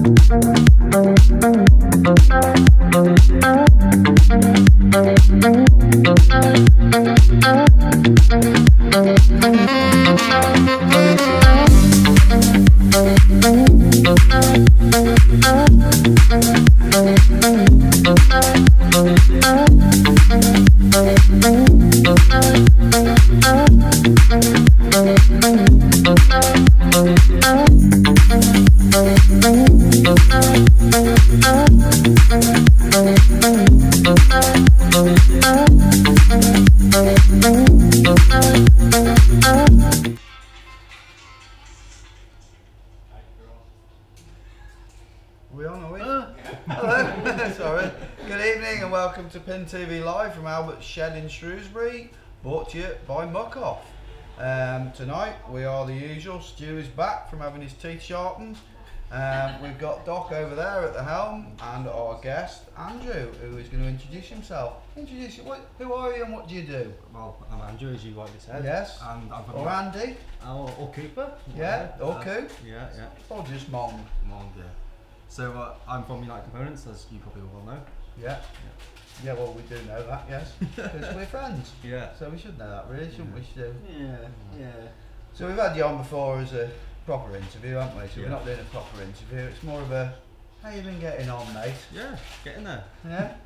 TV Live from Albert's Shed in Shrewsbury, brought to you by Muck Off. Tonight we are the usual. Stu is back from having his teeth sharpened. We've got Doc over there at the helm and our guest Andrew, who is going to introduce himself. Introduce you. Who are you and what do you do? Well, I'm Andrew, as you rightly said. Yes. And I'm from or Andy. Or Cooper. Yeah. Or Coop. Yeah, yeah. Or just Mong. Mong, yeah. So I'm from United Components, as you probably all know. Yeah. Yeah, well, we do know that, yes, because we're friends. Yeah. So we should know that, really, shouldn't we, Stu? Yeah, yeah. So we've had you on before as a proper interview, haven't we? So yeah. We're not doing a proper interview. It's more of a, how you been getting on, mate? Yeah, getting there. Yeah.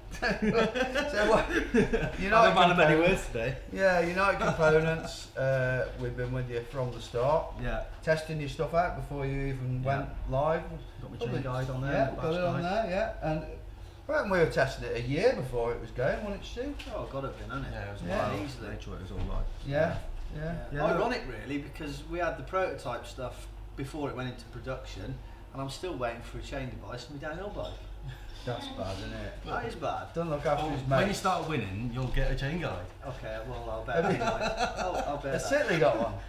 So what? United I'm a man of many words today. Yeah, United Components. We've been with you from the start. Yeah. Testing your stuff out before you even went live. Got my chain guide on there. Yeah, got it on there. Yeah, and. I reckon we were testing it a year before it was going, wasn't it, Stu? Oh, got it then, hasn't it? Yeah, it was easily. Made sure it was all right. Yeah. Ironic, really, because we had the prototype stuff before it went into production, and I'm still waiting for a chain device from my downhill bike. That's bad, isn't it? That is bad. Don't look after his mate. When you start winning, you'll get a chain guide. Okay, well, I'll bet. I'll bet. Has Sitley got one?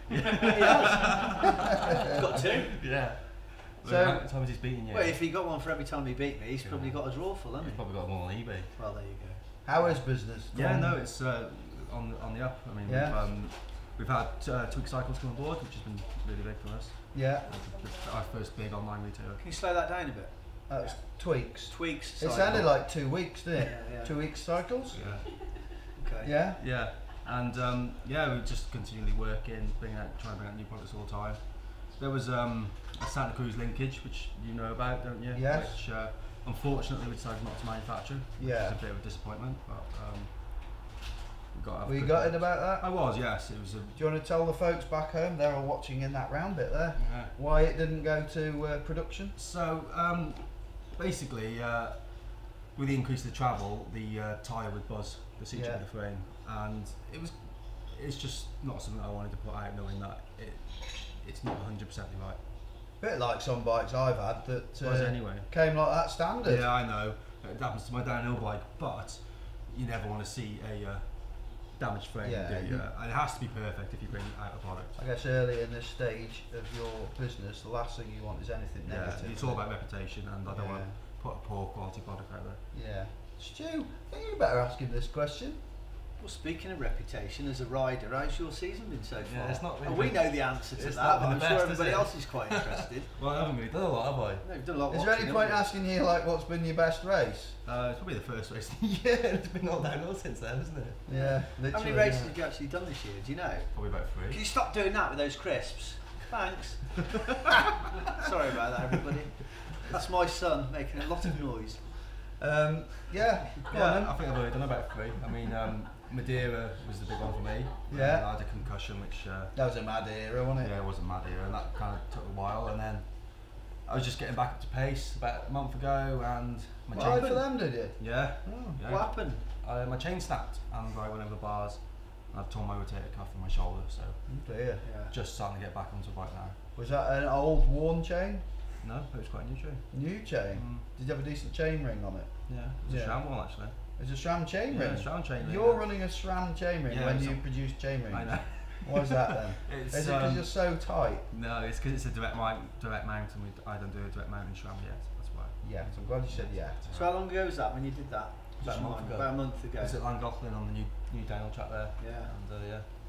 Yeah. Got two? Yeah. So, how many times he's beaten you? Well, if he got one for every time he beat me, he's probably got a draw full, hasn't he? He's probably got more on eBay. Well, there you go. How is business? Yeah, no, it's on the up. I mean, we've had Tweak Cycles come on board, which has been really big for us. Yeah. It's our first big online retailer. Can you slow that down a bit? That's Tweaks. Tweaks. It sounded like 2 weeks, didn't it? Yeah. 2 weeks cycles? Yeah. Okay. Yeah? Yeah. And we're just continually working, trying to bring out new products all the time. There was a Santa Cruz linkage, which you know about, don't you? Yes. Which unfortunately we decided not to manufacture. Yeah. Which is a bit of a disappointment, but Were you gutted about that? I was, yes. It was. Do you want to tell the folks back home, they're all watching in that round bit there, why it didn't go to production? So basically, with the increase of the travel, the tyre would buzz the seat of the frame, and it's just not something I wanted to put out, knowing that it's not 100% right. Bit like some bikes I've had that anyway. Came like that standard. Yeah, I know. It happens to my downhill bike, but you never want to see a damaged frame, do you? And it has to be perfect if you bring out a product. I guess early in this stage of your business, the last thing you want is anything negative. Yeah, it's all about reputation, and I don't want to put a poor quality product out there. Yeah. Stu, I think you better ask him this question. Well, speaking of reputation as a rider, how's your season been so far? Yeah, it's not really we know the answer to that, but I'm sure everybody else is quite interested. Well, I haven't really done a lot, have I? No, you've done a lot. Is there any point asking you like what's been your best race? It's probably the first race of the year. It's been all downhill since then, isn't it? Yeah, literally. How many races have you actually done this year? Do you know? Probably about 3. Can you stop doing that with those crisps? Thanks. Sorry about that, everybody. That's my son making a lot of noise. I think I've already done about 3. I mean, Madeira was the big one for me. Yeah. I had a concussion, which that was a mad era, wasn't it? Yeah, it was a mad era, and that kind of took a while. And then I was just getting back up to pace about a month ago, and my chain for them, did you? Yeah. Oh. What happened? My chain snapped, and I went over the bars. And I've torn my rotator cuff in my shoulder, so just starting to get back onto the bike now. Was that an old worn chain? No, it was quite a new chain. New chain? Did you have a decent chain ring on it? Yeah, it was a SRAM one actually. It's a SRAM chain ring? Yeah, SRAM chain ring. You're running a SRAM chain ring when you produce chain rings? I know. Why is that then? Is it because you're so tight? No, it's because it's a direct mount, and I don't do a direct mount in SRAM yet, that's why. Yeah, so I'm glad you said yeah. So how long ago was that when you did that? About a month ago. About a month ago. It was at Llangollen on the new downhill track there. Yeah. And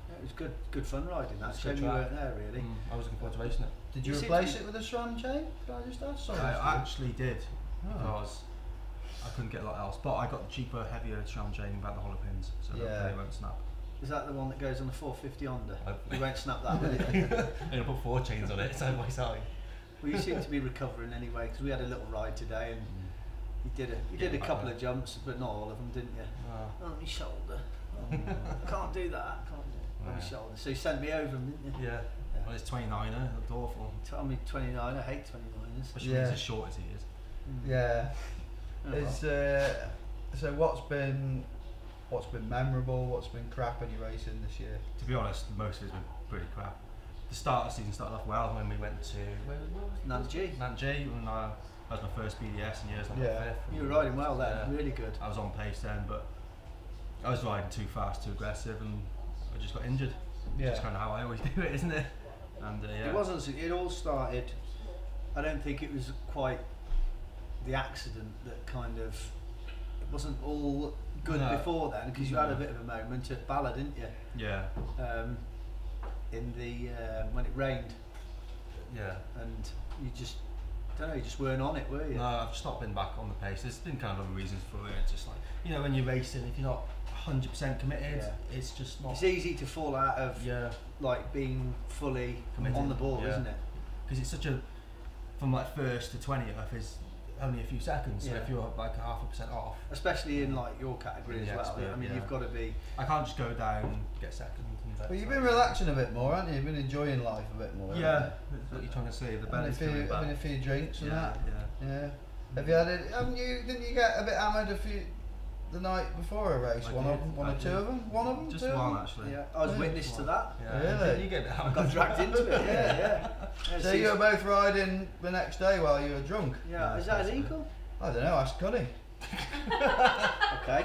It was good fun riding that. It's a Shame good you track. weren't there really. I was looking forward to racing it. Did you You seem replace to- it with a SRAM chain? Did I just ask? Sorry, I actually did Oh. because I couldn't get a lot else, but I got the cheaper, heavier SRAM chain without the hollow pins, so Yeah. hopefully it won't snap. Is that the one that goes on the 450 Honda? Hopefully. You won't snap that, will you? I'm gonna put 4 chains on it side by side. Well, you seem to be recovering anyway, because we had a little ride today, and you did a couple of jumps, but not all of them, didn't you? Oh, my shoulder. Oh, can't do that. Can't do it. On my shoulder. So you sent me over them, didn't you? Yeah. Well, it's 29er, it looked awful. Tell me 29. I hate 29ers. Especially when he's as short as he is. Yeah. Oh, well. Is so what's been memorable? What's been crap in your racing this year? To be honest, most of it's been pretty crap. The start of the season started off well when we went to Nanji. Nanji, when that was my first BDS in years, like Yeah. my fifth. You were riding well then, Yeah. really good. I was on pace then, but I was riding too fast, too aggressive, and I just got injured. Yeah. That's kind of how I always do it, isn't it? And yeah. It wasn't. It all started. I don't think it was quite the accident that kind of. It wasn't all good No. before then, because you had a bit of a moment at Bala, didn't you? Yeah. In the when it rained, Yeah. and you just don't know. You just weren't on it, were you? No, I've just not been back on the pace. There's been kind of other reasons for it. It's just like, you know, when you're racing, if you're not 100% committed, Yeah. it's just not. It's easy to fall out of Yeah. like being fully Committed, on the ball, yeah. isn't it? Because it's such a, from like first to 20th is only a few seconds. So Yeah. if you're like 0.5% off, Especially in like your category as Yeah, well. expert, I mean, yeah. you've got to be. I can't just go down and get second. And Well, you've been relaxing a bit more, haven't you? You've been enjoying life a bit more. Yeah, haven't that's what you're trying to say. The you? belly's Having coming back. a few drinks and Yeah, that. yeah. Yeah. Have you had it? Haven't you? Didn't you get a bit hammered the night before a race? I One did, or I two did. of them? One of them? Just two of one them? actually. Yeah, I was Yeah. witness to that. Yeah. Really? You get a bit I got dragged into it. Yeah. So you were both riding the next day while you were drunk? Yeah, is that illegal? I don't know, ask Cuddy. Okay.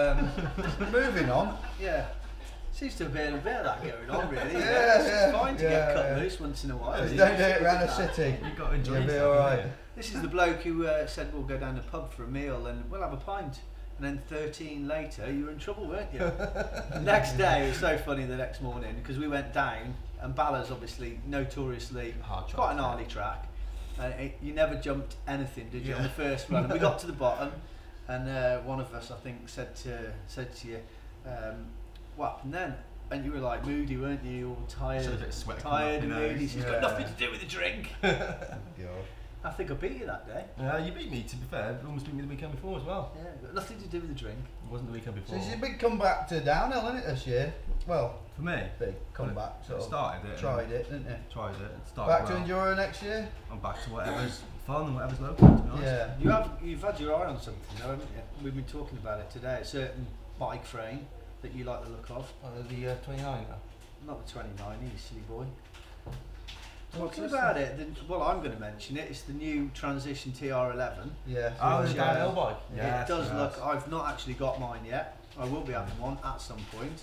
Moving on. Yeah. Seems to have been a bit of that going on, really. Yeah, It's fine to get yeah, cut yeah. loose once in a while. Just isn't don't it? do it around the city. You've got to enjoy You'll be yourself, alright. haven't This is the bloke who said we'll go down the pub for a meal and we'll have a pint. And then 13 later, you were in trouble, weren't you? The next day, it was so funny the next morning because we went down and Balla's obviously notoriously Hard track, quite an yeah. gnarly track. You never jumped anything, did you, on Yeah. the first run? And we got to the bottom and one of us, I think, said to you, what happened then? And you were like moody, weren't you? All tired, So a bit of sweat coming tired off and your nose. moody. She's Yeah. got nothing to do with the drink. God. I think I beat you that day. You beat me, to be fair. You almost beat me the weekend before as well. Yeah, got nothing to do with the drink. It wasn't the weekend So before. it's a big comeback to downhill, isn't it, this year? Well, For me, big comeback. so Sort it of started it. tried it, didn't you? Tried it. It started Back to well. Enduro next year? I'm back to whatever's fun and whatever's local, to be honest. Yeah. You've had your eye on something though, haven't you? We've been talking about it today. A certain bike frame that you like the look of. The 29 now. Not the 29, you silly boy. What's Talking this about it, well, I'm going to mention it. It's the new Transition TR11. Yeah. Oh, the Yeah. downhill bike. It does look. I've not actually got mine yet. I will be having one at some point.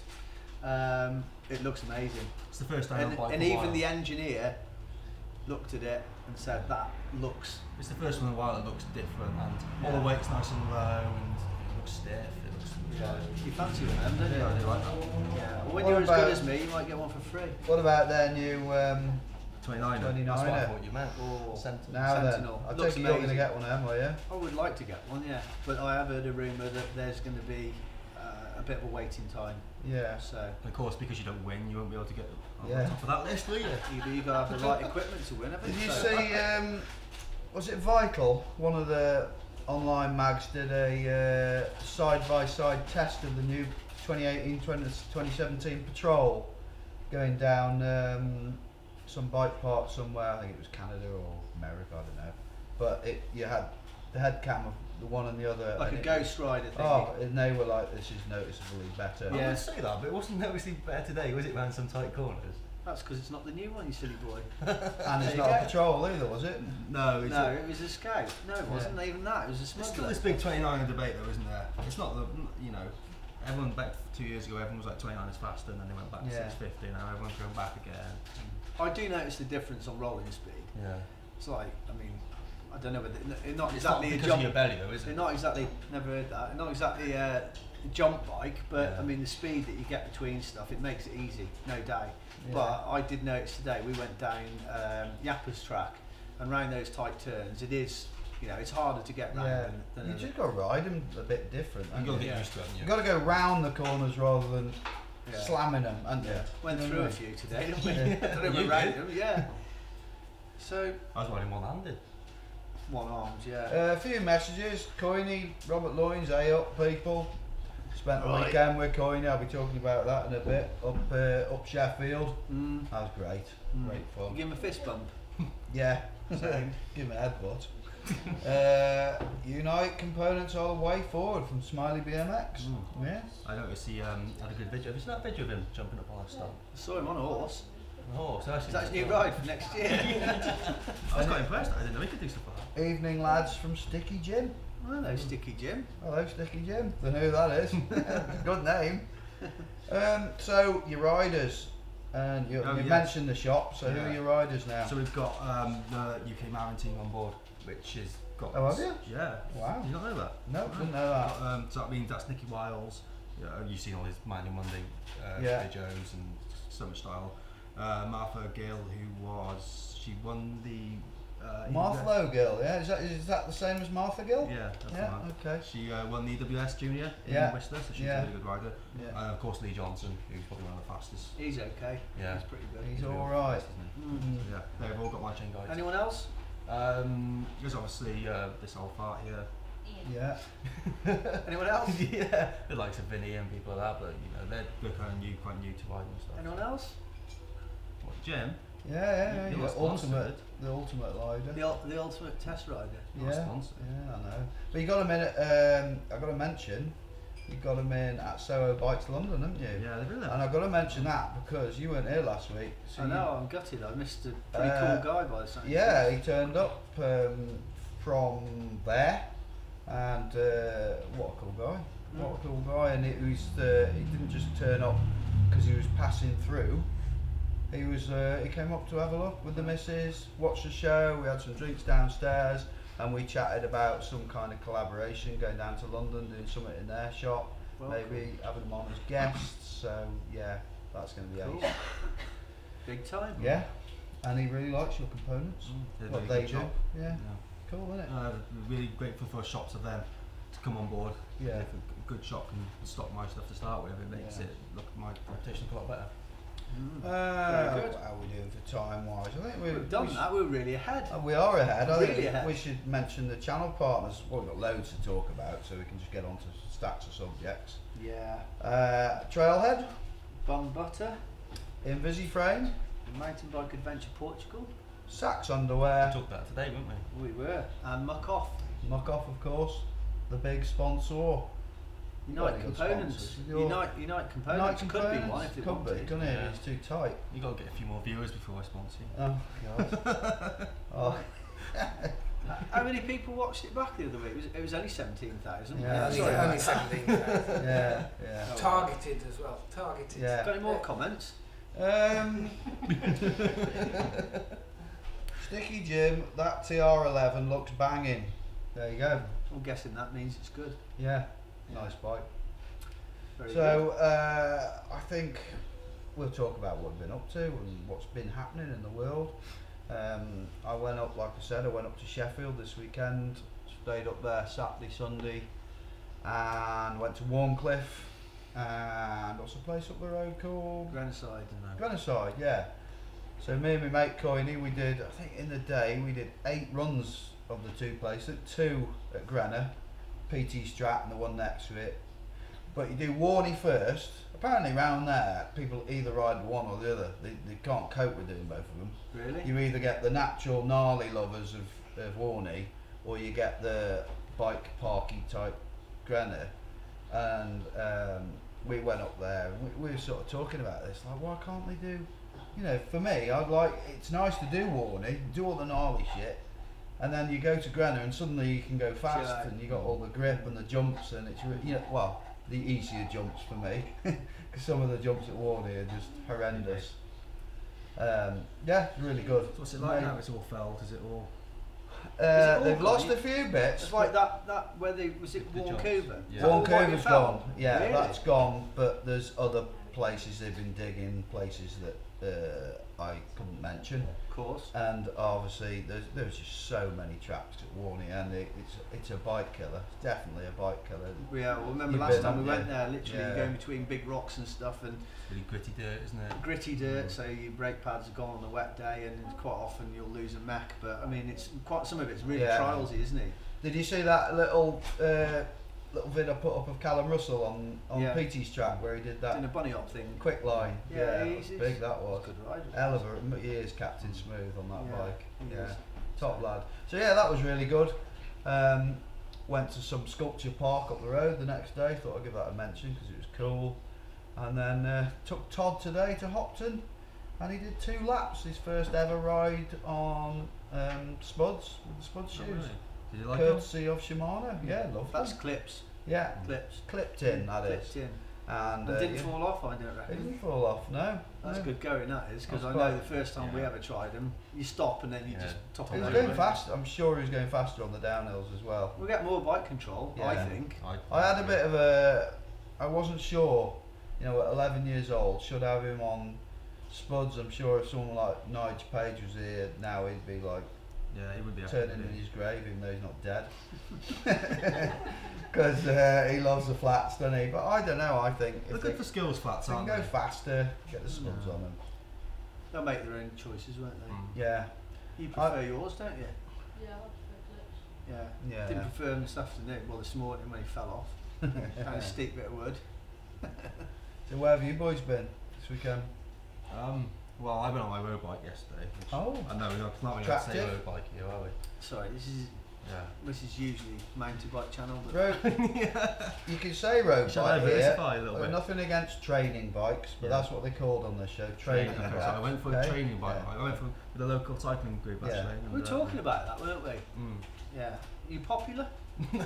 It looks amazing. It's the first downhill bike. And in a even while. the engineer looked at it and said that looks. It's the first one in a while that looks different, and all the weight's nice and low, and it looks stiff. It looks. You fancy one, of them, don't you? Yeah, I do like that. Yeah. Well, when What you're as about- good as me, you might get one for free. What about their new 29. 29er? That's what I thought you meant. Oh. Sentinel. now Sentinel. then? I Looks take it you're going to amazing. get one of them, will you? I would like to get one, yeah. But I have heard a rumour that there's going to be a bit of a waiting time. Yeah. So And of course, because you don't win, you won't be able to get on Yeah. top of that list, will you? you got to have the right equipment to win, haven't Did you So- see, was it Vital? One of the online mags did a side-by-side test of the new 2018-2017 Patrol going down some bike park somewhere. I think it was Canada or America, I don't know. But you had the head cam of the one and the other. Like and a it- Ghost Rider thing. Oh, and they were like, this is noticeably better. I Yeah. would say that, but it wasn't noticeably better today, was it, around some tight corners? That's because it's not the new one, you silly boy. And it's There you not a go. Patrol either, was it? No, it's No, it was a Scout. No, it wasn't even that. It was a There's still smuggler. this big 29 debate though, isn't there? It's not the, you know, everyone back 2 years ago, everyone was like 29 is faster, and then they went back to Yeah. 650, now everyone's going back again. I do notice the difference on rolling speed. Yeah. It's like, I mean, I don't know whether not It's exactly not a because jump. of your belly though, is They're it? not exactly. Never heard that. Not exactly a jump bike, but Yeah. I mean the speed that you get between stuff, it makes it easy, no doubt. Yeah. But I did notice today we went down Yapper's track, and round those tight turns, it is, you know, it's harder to get round Yeah, than you other- just got to ride them a bit different. You've haven't got to you? get Yeah. used to it, haven't You've you? got to go round the corners rather than Yeah. slamming them, haven't you? Yeah. Went You know through what a I mean? few today, didn't we? Yeah. I don't know You around did. them, yeah. So I was riding one-handed. one armed, yeah. A few messages. Coiney, Robert Loynes, up people. Spent the Right. weekend with Coiney. I'll be talking about that in a bit. Up Sheffield. Mm. That was great. Mm. Great fun. Give him a fist bump. Yeah. Same. Give him a headbutt. Unite components all the way forward from Smiley BMX. Mm. Yeah. I noticed he had a good video. Have you seen that video of him jumping up on that stump? I saw him on a horse. Oh, so Is that his new ride for next year? I was quite impressed. I didn't know he could do stuff like that. Evening lads from Sticky Jim. Hello, Sticky Jim. Hello, Sticky Jim. Don't know who that is. Good name. So your riders, and you Oh, yeah. mentioned the shop. So who Yeah. are your riders now? So we've got the UK Marin team on board, which is got. Oh, have you? Yeah. Wow. Did you not know that? No, didn't know that. So that means that's Nicky Wiles. You've seen all his Mining Monday Yeah. videos and Summer Style. Martha Gill, she won the. Martha Lowe Gill, yeah. Is that the same as Martha Gill? Yeah, that's the Yeah. one. Okay. She won the EWS Junior Yeah. in Whistler, so she's Yeah. a really good rider. Yeah. And of course Lee Johnson, who's probably one of the fastest. He's okay. Yeah. He's pretty good. He's really all right. fast, isn't he? Mm. Mm. Yeah, they've all got my chain guides. Anyone else? There's obviously this old fart here. Yeah. Anyone else? Yeah, the likes of Vinny and people like that, but you know they're kind of quite new to riding and stuff. Anyone else? What, Jim? Yeah. You're Yeah. not sponsored. The ultimate rider. The ultimate test rider. Not Yeah. sponsored. Yeah, I know. But you got him in at, I got to mention, you got him in at Soho Bikes London, haven't you? Yeah, they're really. And I've got to mention that because you weren't here last week. So I you- know, I'm gutted. I missed a pretty Uh, cool guy by the sound. Yeah, he turned up from there, and what a cool guy! What a cool guy! And it was he didn't just turn up because he was passing through. He was he came up to have a look with the missus, watch the show. We had some drinks downstairs, and we chatted about some kind of collaboration, going down to London, doing something in their shop, Well, maybe having them on as guests. So yeah, that's going to be Cool. ace. Big time. Yeah, and he really likes your components. They're What really they good do. shop. Yeah, cool, isn't it? Really grateful for shops of them to come on board. Yeah. If a good shop can stock my stuff to start with, it makes Yeah. it look my reputation a lot better. Mm. Very good. How are we doing for time wise? I think We've done that. We're really ahead. We are ahead. I think Really ahead. we should mention the channel partners. Well, we've got loads to talk about, so we can just get on to stacks of subjects. Yeah. Trailhead, Bum Butter, Invisiframe, Mountain Bike Adventure Portugal. Sax We underwear, talked about it today, weren't we? We were. And Muck Off. Knockoff, of course, the big sponsor. Unite Got any good Components. sponsors? Your- Unite Components. Could be one if they could be, wanted. couldn't it? Yeah. It's too tight. You got to get a few more viewers before I sponsor you. Oh God. Oh. How many people watched it back the other week? It was only 17,000. Yeah, Sorry. only 17,000. Yeah, yeah. Targeted as well. Targeted. Yeah. Got any more comments? Sticky Jim, that TR11 looks banging. There you go. I'm guessing that means it's good. Yeah, nice bike. Very So I think we'll talk about what we've been up to and what's been happening in the world. I went up, like I said, I went up to Sheffield this weekend, stayed up there Saturday, Sunday, and went to Warncliffe. And what's the place up the road called? good. Grenoside. Grenoside, yeah. So me and my mate Coiney, we did, I think in the day, we did 8 runs of the 2 places, 2 at Grena, PT Strat and the one next to it. But you do Warney first. Apparently round there, people either ride one or the other. They can't cope with doing both of them. Really? You either get the natural gnarly lovers of Warney, or you get the bike parky type Grena. And we went up there, and we were sort of talking about this, like why can't they do, you know, for me, I'd like, it's nice to do Warney, do all the gnarly shit, and then you go to Grena and suddenly you can go fast, Yeah. and you got all the grip and the jumps, and it's, you know, well, the easier jumps for me, because some of the jumps at Warney are just horrendous. Yeah, it's really good. So what's it like Mate, now? It's all felled, is it all? they've lost a few bits. It's like that where they was it The jobs. Vancouver? Yeah. Is that all what Vancouver's you found? gone. Yeah, Really? that's gone. But there's other places they've been digging, places that I couldn't mention. Of course. And obviously, there's just so many traps at Warney, and it's a bike killer. It's definitely a bike killer. Yeah, well, remember You've last been, time we haven't went you? there, literally Yeah. going between big rocks and stuff, and Really gritty dirt, isn't it? gritty dirt, so your brake pads are gone on a wet day, and quite often you'll lose a mech. But I mean, it's quite some of it's really Yeah. trialsy, isn't it? Did you see that little vid I put up of Callum Russell on Yeah. PT's track where he did Doing a that bunny hop thing. quick line? Yeah, it was he's- big that was. Good ride. Hell of a he is Captain Smooth on that Yeah, bike. he Yeah, is. top lad. So yeah, that was really good. Went to some sculpture park up the road the next day. Thought I'd give that a mention because it was cool. And then took Todd today to Hopton, and he did 2 laps. His first ever ride on Spuds with the Spuds Oh, shoes, really? Did you like it? courtesy of Shimano. Yeah, loved That's them. clips. Yeah, Clips. clipped in that is. Clipped in. And And didn't yeah, fall off, I don't it reckon. didn't fall off. No, That's no. good going, that is, because That's I know quite- the first time we yeah. ever tried them, you stop and then you Yeah, just top top He was it over. going over. fast. I'm sure he was going faster on the downhills as well. We get more bike control, I Yeah. think. I had a bit of a. I wasn't sure. You know, at 11 years old, should I have him on Spuds? I'm sure if someone like Nigel Page was here now, he'd be like Yeah, it would be. turning in his grave, even though he's not dead. Because he loves the flats, doesn't he? But I don't know. I think They're if good they, for skills flats, they can aren't go they? faster, get the Spuds Yeah. on them. They'll make their own choices, won't they? Mm. Yeah, You prefer yours, don't you? Yeah, I prefer clips. Yeah. yeah. Didn't prefer them this afternoon, well this morning when he fell off. Kind of steep bit of wood. So where have you boys been this weekend? Well, I went on my road bike yesterday. Which Oh. I know, it's not really to say Attractive. road bike here, are we? Sorry, Yeah. this is usually mountain bike channel, but Road, you can say road Shall I bike here. diversify a little bit? Nothing against training bikes, but Yeah. that's what they called on this show, training Okay, bikes. so I went for a okay? training bike. Yeah. I went for with a local cycling group Yeah. actually. and, we were talking about that, weren't we? Mm. Yeah. Are you popular? No,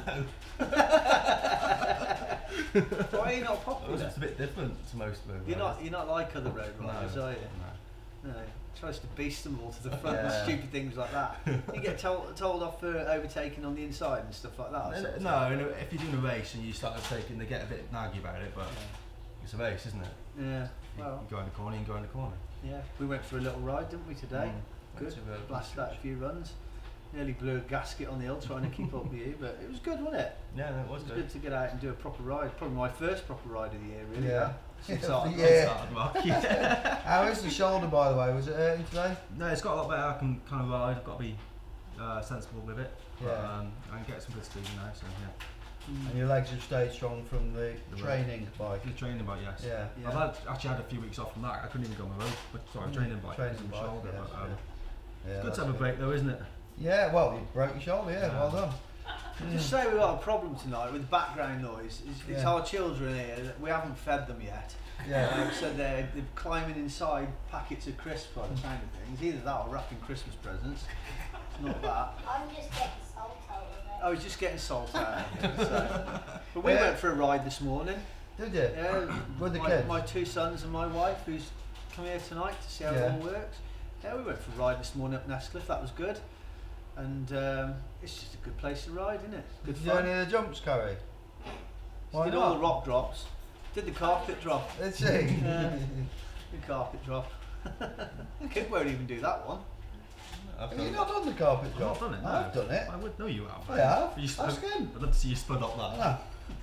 Why are you not it's popular? just a bit different to most road You're riders. not like other road No, riders, are you? no. No. Tries to beast them all to the front and Yeah. stupid things like that. You get told off for overtaking on the inside and stuff like that. or something. No, no, if you're doing a race and you start overtaking, they get a bit naggy about it, but it's a race, isn't it? Yeah. You Well, go in the corner, you go in the corner. yeah. We went for a little ride, didn't we, today? Went Good. to, Blasted out a few runs. Nearly blew a gasket on the hill trying to keep up with you, but it was good, wasn't it? Yeah, no, it It was was good. good to get out and do a proper ride. Probably my first proper ride of the year, really. Yeah. that. Since I- Yeah. It started rock, yeah. How is the shoulder, by the way? Was it hurting today? No, it's got a lot better. I can kind of ride. I've got to be sensible with it. But, Yeah. I can get some good speed now, so yeah. And your legs have stayed strong from the The training bike. The training bike, yes. Yeah. Yeah. I've actually had a few weeks off from that. I couldn't even go on my road. But sorry, training bike. Training because of my bike, shoulder. yes, But, yeah. it's good that's to have a break though, isn't it? Yeah, well, you broke your shoulder, yeah, Yeah. well done. Just say we've got a problem tonight with background noise. It's Yeah. our children here. We haven't fed them yet. Yeah. So they're climbing inside packets of crisps by the sound of things. Either that or wrapping Christmas presents. It's not that. I'm just getting salt out of it. I was just getting salt out of it. So. But we Yeah. went for a ride this morning. Did you? Yeah, With the my, kids? my 2 sons and my wife, who's come here tonight to see how Yeah. it all works. Yeah, we went for a ride this morning up Nestcliff. That was good. And it's just a good place to ride, isn't it? Good Did you do fun. any of the jumps, Carrie? Why Did not? all the rock drops. Did the carpet drop. Did she? Yeah. The carpet drop. Kid won't even do that one. Have you not done the carpet I've drop? not done it. No. I've done it. I would know you have. I have. You Ask him. I'd love to see you spud up that.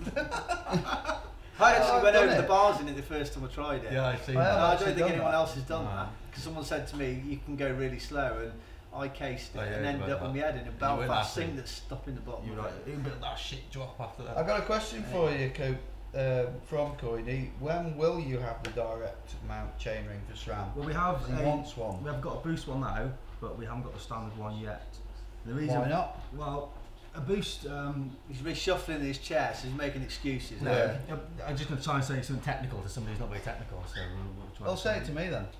Ah. I actually I've went done over it. the bars in it the first time I tried it. Yeah, I've seen I have And that. I actually don't think done anyone that. else has done No. that. Because someone said to me, you can go really slow, and I cased it Oh, yeah, and you ended went up with that. my head in a weren't Belfast happy. thing that's stopping the bottom. You're of right. it. Who built that shit drop after that? I've got a question for you, Coop, from Coyne. When will you have the direct mount chainring for SRAM? Well, we have He wants one. We have got a boost one now, but we haven't got the standard one yet. The reason, Why not? Well, a boost. He's reshuffling his chair, so he's making excuses. No, Yeah. I'm just going to try and say something technical to somebody who's not very technical. So we'll try. Well, and say it to me then.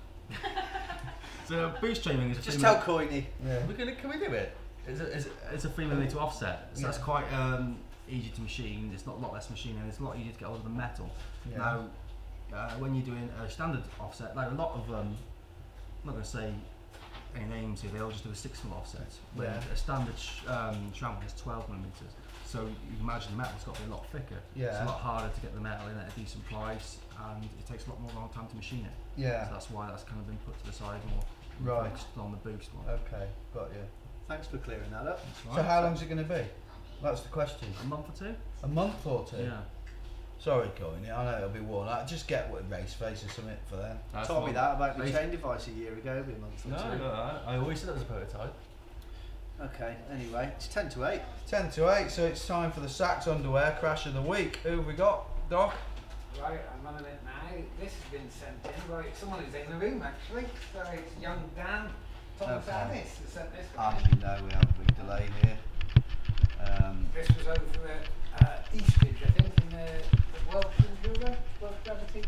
So boost training is a Just thing tell Coyne. Yeah. Can we do it? It's a 3 mm offset, so that's Yeah. quite easy to machine. It's not a lot less machining. It's a lot easier to get hold of the metal. Yeah. Now, when you're doing a standard offset, like a lot of I'm not going to say any names here, they all just do a 6mm offset. When Yeah. a standard trampoline is 12mm. So you can imagine the metal's got to be a lot thicker. Yeah. It's a lot harder to get the metal in at a decent price, and it takes a lot more long time to machine it. Yeah. So that's why that's kind of been put to the side more. Right. Focused on the boost one. Okay, got you. Thanks for clearing that up. That's So right. how long's it going to be? That's the question. A month or two? A month or two? Yeah. Sorry, Colin, I know it'll be worn out. Just get with race face or something for them. Told me that about the Basi- chain device a year ago, it'll be a month or two. I always said it was a prototype. Okay, anyway, it's 10 to 8. 10 to 8, so it's time for the Saks underwear crash of the week. Who have we got, Doc? Right, I'm on it now. This has been sent in. Right, someone is in the room actually. So it's young Dan Thomas Okay. Addis who sent this. Actually, no, we have a big delay here. This was over at Eastridge, I think, in the Welsh Enduro, Welsh Gravity.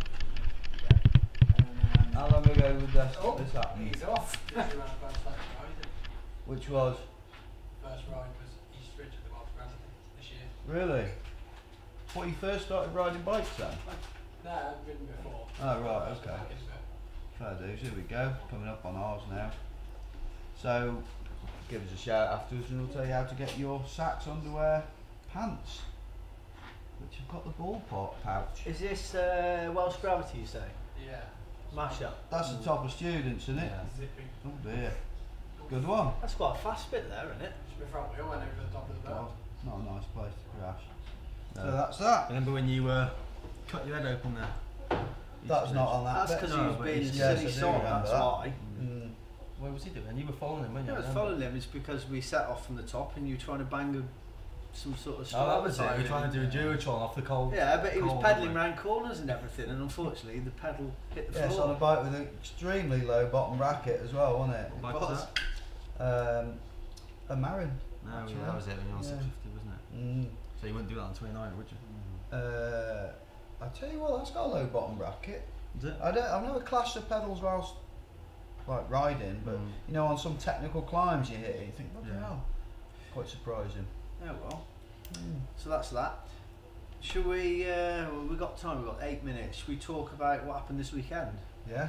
Yeah. How long ago would this Oh, happen? he's off. Which was? First ride was Eastridge at the Welsh Gravity this year. Really? What, you first started riding bikes then? No, I've ridden before. Oh, right, First okay. back into it. Fair dues, here we go. Coming up on ours now. So, give us a shout afterwards and we'll tell you how to get your Saks underwear pants. Which have got the ballpark pouch. Is this Welsh Gravity, you say? Yeah. Mash up. That's the top of students, isn't it? Zipping. Oh dear. Good one. That's quite a fast bit there, isn't it? Just my front wheel went over the top of the God, belt. not a nice place to crash. No. So that's that. Remember when you cut your head open there? That's not on that That's bit. because No, he was but being he's- yes, silly I do sod, remember that's that. why. Mm. What was he doing? You were following him, weren't you? I was following him, it's because we set off from the top and you were trying to bang some sort of Oh, that was it. tire You're trying in. to do a Duotron off the cold. Yeah, but he was cold pedalling way. round corners and everything, and unfortunately the pedal hit the Yeah, it's on floor. a bike with an extremely low bottom bracket as well, wasn't it? What It bike was was. that? A Marin. No, Actually, yeah, that was it when you were on yeah. 650, wasn't it? Mm. So you wouldn't do that on 29, would you? I tell you what, that's got a low bottom bracket. Is it? I've never clashed the pedals whilst like riding, but you know, on some technical climbs you hit it, you think, what the Yeah. hell? Quite surprising. Oh well. So that's that. Should we, well, we've got time, we've got 8 minutes. Should we talk about what happened this weekend? Yeah.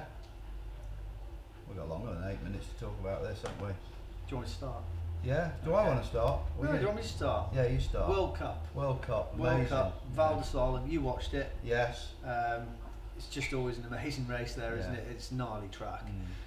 We've got longer than 8 minutes to talk about this, haven't we? Do you want me to start? Yeah. Do I want to start? Or No, you? do you want me to start? Yeah, you start. World Cup. World Cup. World Amazing. Cup. Val di Sole, have you watched it? Yes. It's just always an amazing race there, isn't Yeah. it? It's gnarly track.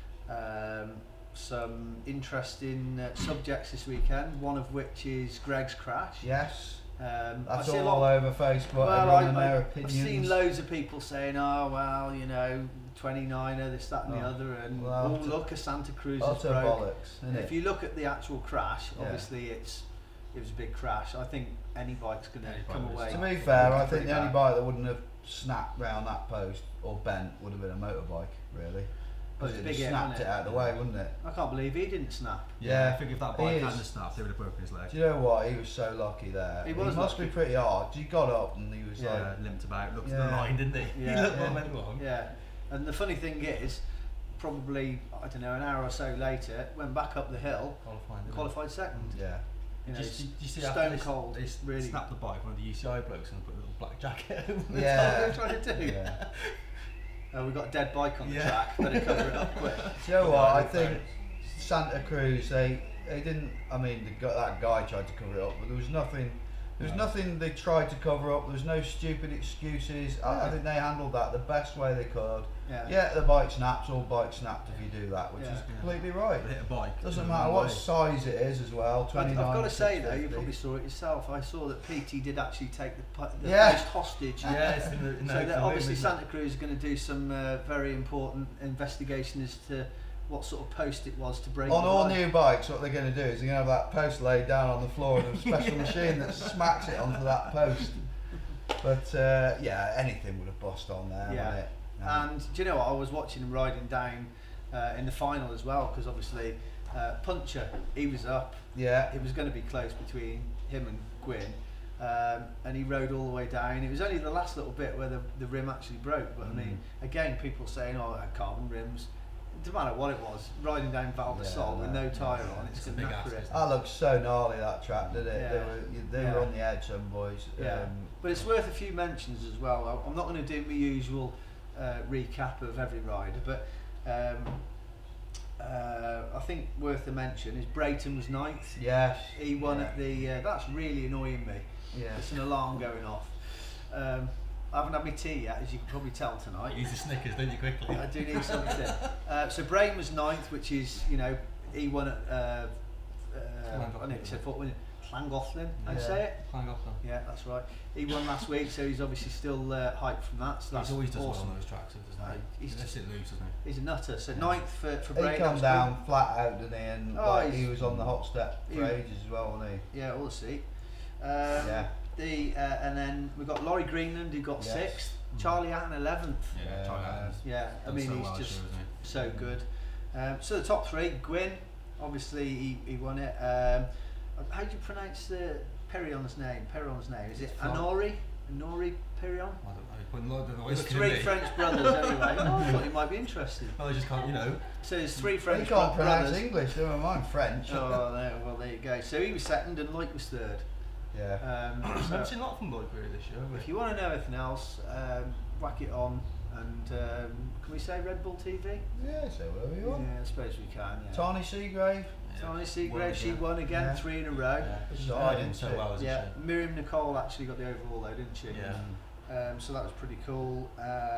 Mm. Some interesting subjects this weekend, one of which is Greg's crash. Yes. I That's see a all lot. over Facebook. Well, Everyone and their I've opinions. seen loads of people saying, "Oh well, you know, 29er, this, that, and the Oh. other," and Well, oh look, a Santa Cruz is Utter broke. bollocks, isn't If it? you look at the actual crash, Yeah. obviously it was a big crash. I think any bike's going to Any come bike away. To be fair, I think pretty the only bad. bike that wouldn't have snapped round that post or bent would have been a motorbike, really. But Because it's it big hit, snapped wasn't it out of the way, wouldn't it? I can't believe he didn't snap. Yeah, I think if that he bike is. hadn't snapped, they would have broken his leg. Do you know what? He was so lucky there. He was must lucky. be pretty hard. He got up and he was Yeah, limped about, looked at Yeah. the line, didn't he? Yeah. He looked Yeah. what went wrong. Yeah, and the funny thing is, probably I don't know, an hour or so later, went back up the hill, Qualifying, didn't he? qualified second. like, yeah. You know, Did you see stone after cold. They really. snapped the bike, one of the UCI blokes, and put a little black jacket over the Yeah. That's what they were trying to do. Yeah. We've got a dead bike on the Yeah. track. Better cover it up quick. Do you know what? I Yeah, think Santa Cruz, they didn't. I mean, that guy tried to cover it up, but there was nothing. There was nothing they tried to cover up. There was no stupid excuses. I think they handled that the best way they could. Yeah. Yeah, the bike snaps. All bikes snapped if you do that, which Yeah. is completely right. Hit a bike. Doesn't matter what way. size it is as well. I've 29. got to say though, you 650. probably saw it yourself. I saw that PT did actually take the Yeah. post hostage. Yeah, it's in the So that open obviously room, isn't Santa Cruz is going to do some very important investigation as to what sort of post it was to break. On the all bike. new bikes, what they're going to do is they're going to have that post laid down on the floor and a special machine that smacks it onto that post. But yeah, anything would have bust on there, Yeah. wouldn't it? And do you know what? I was watching him riding down in the final as well, because obviously Puncher, he was up. Yeah. It was going to be close between him and Gwyn, and he rode all the way down. It was only the last little bit where the rim actually broke. But I mean, again, people saying, "Oh, it had carbon rims." It doesn't matter what it was. Riding down Val di Yeah, Sole with no. no tyre on, it's It's a going to big knacker it. ass, That looked so gnarly, that track, did it? Yeah. They were on the edge, some boys. Yeah. But it's worth a few mentions as well. I'm not going to do my usual recap of every rider, but I think worth a mention is Brayton was 9th. Yes. He won at the. That's really annoying me. Yeah. It's an alarm going off. I haven't had my tea yet, as you can probably tell tonight. You need the Snickers, don't you, quickly? I do need something. So Brayton was 9th, which is, you know, he won at. I think it's Llangollen, I'd say it. Llangollen. Yeah, that's right. He won last week, so he's obviously still hyped from that. So that's He's always does awesome. well on those tracks, doesn't he? He's just it loose, doesn't he? He's a nutter. So 9th for He Brayton. come down flat out, didn't he? And Oh, like, he was on the hot step for he- ages as well, wasn't Yeah, all the seat. Yeah. And then we've got Laurie Greenland, who got Yes. 6th. Charlie Hatton 11th. Yeah, Charlie Adams. Yeah, I Done mean so he's well this just year, so isn't he? good. So the top 3, Gwyn, obviously he won it. How do you pronounce the Perion's name? Is it Anori? Anori Perion? I don't know. Putting Lord in the way. There's 3 French brothers anyway. Oh, I thought you might be interested. Well, they just can't, you know. So there's 3 He French can't pronounce brothers. English, never mind French. Oh, there you go. So he was 2nd and Lloyd was 3rd. Yeah. I've seen a lot from Lloyd really this year. If you want to know anything else, whack it on. And can we say Red Bull TV? Yeah, say whatever you want. Yeah, I suppose we can. Yeah. Tiny Seagrave. Tiny Seagrave, she won again, Yeah. 3 in a row. She's So riding so well, isn't Yeah, Miriam Nicole actually got the overall though, didn't she? she? Yeah. So that was pretty cool.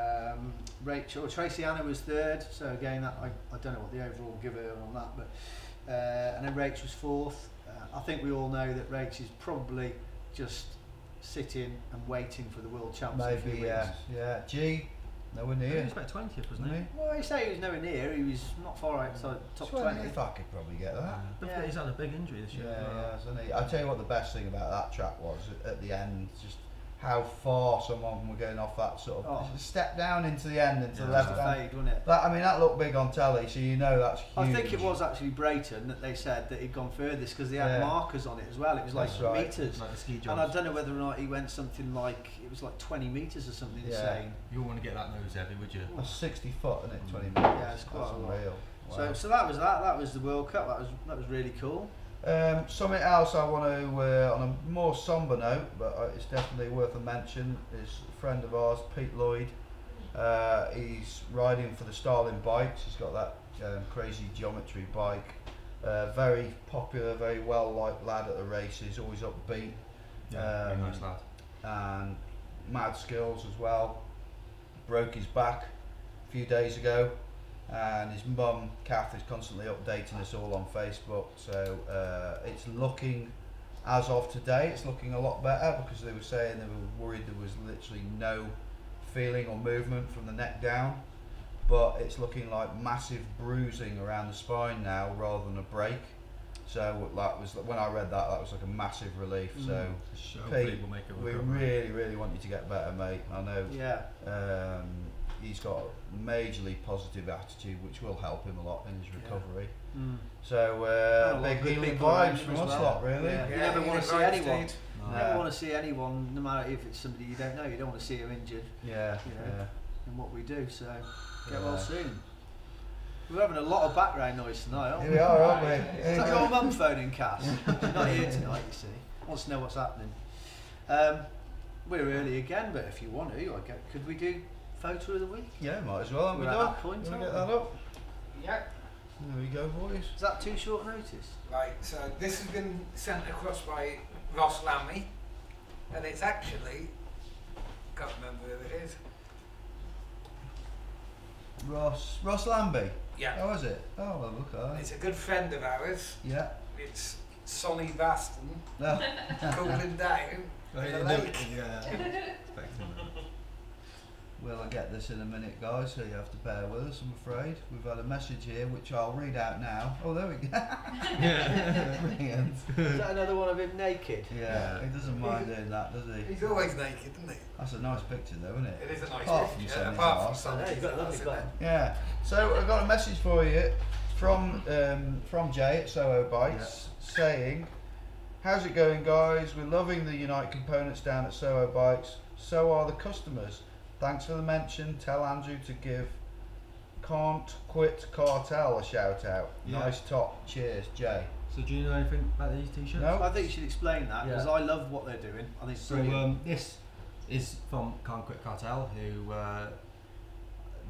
Tracy Anna was 3rd, so again, that I don't know what the overall will give her on that, but and then Rach was 4th. I think we all know that Rach is probably just sitting and waiting for the world champs. in a few Maybe, weeks. yeah. G, nowhere He near. was about 20th, wasn't he? Well, you say he was nowhere near. He was not far outside top 20. If I could probably get that. Yeah. He's had a big injury this Yeah, year. hasn't he? I'll tell you what the best thing about that track was at the end, just how far some of them were going off that sort of step down into the end, into the Just left a hand. fade, wasn't it? That, I mean, that looked big on telly, so you know that's huge. I think it was actually Brayton that they said that he'd gone furthest because they had Yeah. markers on it as well. It was like That's right. metres. Like the ski And I jumps. don't know whether or not he went something like, it was like 20 metres or something Yeah. insane. You wouldn't want to get that nose heavy, would you? That's 60 foot, isn't it? 20 metres. Yeah, it's quite That's a lot. unreal. So that was that. That was the World Cup. That was really cool. Something else I want to, on a more sombre note, but it's definitely worth a mention, is a friend of ours, Pete Lloyd. He's riding for the Starling bikes. He's got that crazy geometry bike. Very popular, very well liked lad at the races, always upbeat. Yeah, very nice lad. And mad skills as well. Broke his back a few days ago, and his mum Kath is constantly updating us all on Facebook, so it's looking, as of today, it's looking a lot better, because they were saying they were worried there was literally no feeling or movement from the neck down, but it's looking like massive bruising around the spine now rather than a break. So that was, when I read that, that was like a massive relief. So Pete, we'll make it we recovery. really want you to get better, mate. I know Yeah. he's got a majorly positive attitude, which will help him a lot in his recovery. Mm. So And a lot big of good healing people around vibes him from as us well. lot, really. Yeah. You Yeah, never he's want to a see great anyone. dude. You No. never want to see anyone, no matter if it's somebody you don't know. You don't want to see them injured Yeah, You know. yeah. in what we do. So get well Yeah. soon. We're having a lot of background noise tonight, aren't Here we? we are, aren't we? Is that your mum phoning, Cass? She's not here tonight, you see. Wants to know what's happening. We're early again, but if you want to, could we do photo of the week? Yeah, might as well. Haven't we We're at done? that point, You want to aren't get that up? Yep. There we go, boys. Is that too short notice? Right, so this has been sent across by Ross Lammy, and it's actually, can't remember who it is. Ross Lambie. Yeah. How is it? Oh, well, look at that. It's a good friend of ours. Yeah. It's Sonny Baston, No. cooling down in the lake. Yeah. Well, I'll get this in a minute, guys, so you have to bear with us, I'm afraid. We've had a message here, which I'll read out now. Oh, there we go. Brilliant. Is that another one of him naked? Yeah, he doesn't mind doing that, does he? He's always naked, isn't he? That's a nice picture, though, isn't it? It is a nice Apart from picture, Sonny's apart from arse. Sonny's Yeah, you've got a lovely arse, guy. isn't it? Yeah. So I've got a message for you from Jay at Soho Bikes saying, "How's it going, guys? We're loving the Unite components down at Soho Bikes. So are the customers. Thanks for the mention. Tell Andrew to give Can't Quit Cartel a shout out. Yeah. Nice top. Cheers, Jay." So do you know anything about these t-shirts? No. I think you should explain that because Yeah. I love what they're doing. I think it's So brilliant. this is from Can't Quit Cartel, who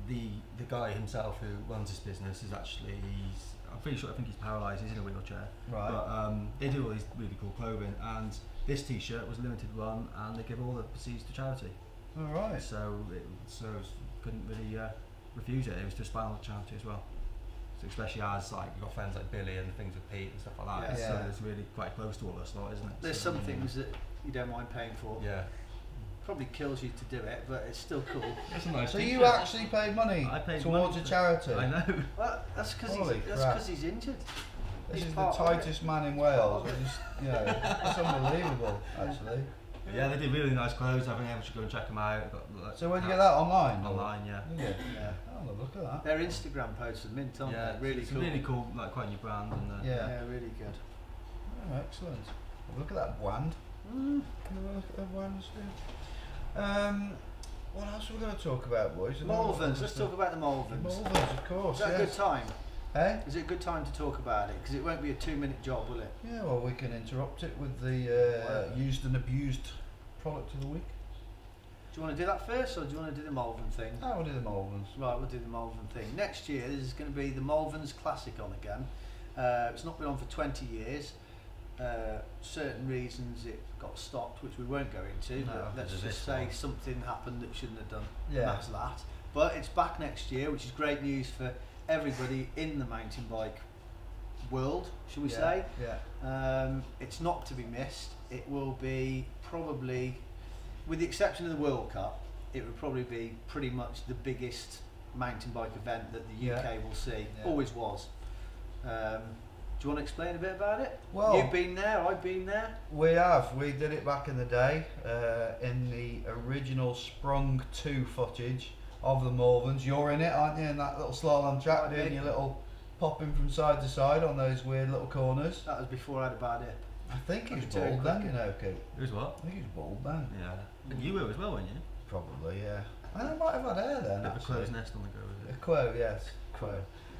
the guy himself who runs this business is actually I think he's paralysed. He's in a wheelchair. Right. But they do all these really cool clothing, and this T-shirt was a limited run, and they give all the proceeds to charity. All right. So couldn't really refuse it. It was just final charity as well. So especially as like you've got friends like Billy and things with Pete and stuff like that. Yeah. So it's really quite close to all us lot, isn't it? There's So, some things that you don't mind paying for. Yeah. Probably kills you to do it, but it's still cool. It's a nice So T-shirt. you actually paid money I paid towards money a for- charity? I know. Well, that's because Holy crap. he's injured. This He's is the part of it. tightest man in Wales. It's just, you know, it's unbelievable, actually. Yeah, they do really nice clothes. I think everyone should go and check them out. So where'd you get that, online? Online, yeah. Did you? Yeah. Oh, look at that. Their Instagram posts are mint, aren't Yeah, they? Really it's cool. really cool, like quite a new brand. And Yeah. Yeah, really good. Oh, excellent. Look at that wand. Mm. Look at that wand, Steve. What else are we going to talk about, boys? Malverns. Let's talk about the Malverns. Malverns, of course. Is that a yes. good time? Hey? Is it a good time to talk about it? Because it won't be a 2-minute job, will it? Yeah, well, we can interrupt it with the used and abused product of the week. Do you want to do that first, or do you want to do the Malvern thing? Oh, we'll do the Malverns. Right, we'll do the Malvern thing. Next year, this is going to be the Malverns Classic on again. It's not been on for 20 years. Certain reasons it got stopped, which we won't go into. No, But let's there's just this say one. something happened that shouldn't have done. Yeah. And that's that. But it's back next year, which is great news for everybody in the mountain bike world, shall we say. Yeah. It's not to be missed. It will be probably, with the exception of the World Cup, it would probably be pretty much the biggest mountain bike event that the UK Yeah. will see. Yeah. Always was. Do you want to explain a bit about it? Well, You've been there, I've been there. we have. We did it back in the day in the original Sprung 2 footage of the Malverns. You're in it, aren't you? In that little slalom track, Quite doing big. your little popping from side to side on those weird little corners. That was before I had a bad hip. I think he was Like a turn bald then, quicker. you know, Coop. It was what? I think he was bald then. Yeah. And you were as well, weren't you? Probably, yeah. And I might have had hair then, Bit of a actually. crow's nest on the go, was A it? quo, yes, quo.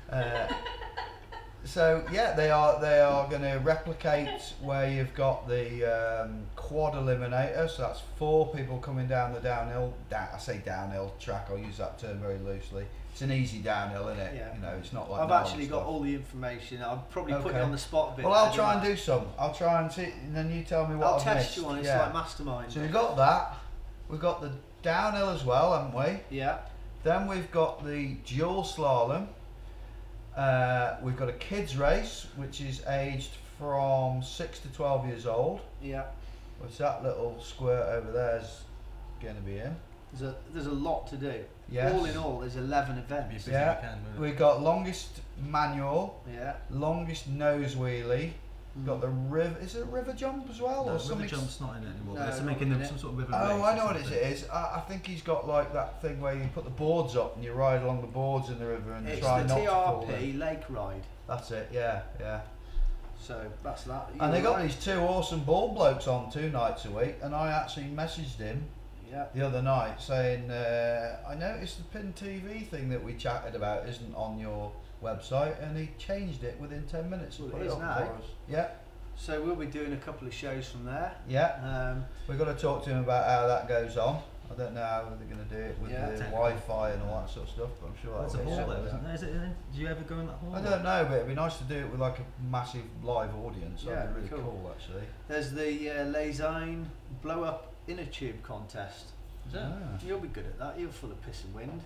So yeah, they are going to replicate where you've got the quad eliminator. So that's 4 people coming down the downhill. I say downhill track. I'll use that term very loosely. It's an easy downhill, isn't it? Yeah. You know, it's not like. I've normal actually got stuff. all the information. I'll probably put Okay. you on the spot a bit. Well, I'll there, try don't and do some. I'll try and see, and then you tell me what I'll I've test missed. you on it. It's Yeah. like mastermind. So we've got that. We've got the downhill as well, haven't we? Yeah. Then we've got the dual slalom. We've got a kids race, which is aged from 6 to 12 years old. Yeah. Which that little squirt over there is going to be in. There's a lot to do. Yes. All in all, there's 11 Be a events. busy Yeah. weekend, wouldn't it? We've got longest manual, Yeah. longest nose wheelie. We've got Mm. the river. Is it a river jump as well, No, or river something? jump's not in it anymore. No, They're not making in it. some sort of river Oh, race I or know what it something. is. I think he's got like that thing where you put the boards up and you ride along the boards in the river and It's try the not to fall in. TRP Lake Ride. That's it. Yeah, yeah. So that's that. And they You're got right. these 2 awesome bald blokes on 2 nights a week, and I actually messaged him Yeah. the other night saying, I noticed the Pin TV thing that we chatted about isn't on your website, and he changed it within 10 minutes and Well, put it it is up now. for us. Yeah, So we'll be doing a couple of shows from there. yeah. We've got to talk to him about how that goes on. I don't know how they're going to do it with Yeah. the Technical. Wi-Fi and all that sort of stuff, but I'm sure There's a that'll be hall sorted there, out. isn't there? Is it in? Do you ever go in that hall? I don't know, but it'd be nice to do it with like a massive live audience. Yeah, That'd be really cool. cool, actually. There's the Lazine blow up inner tube contest. Is it? Ah. You'll be good at that. You're full of piss and wind.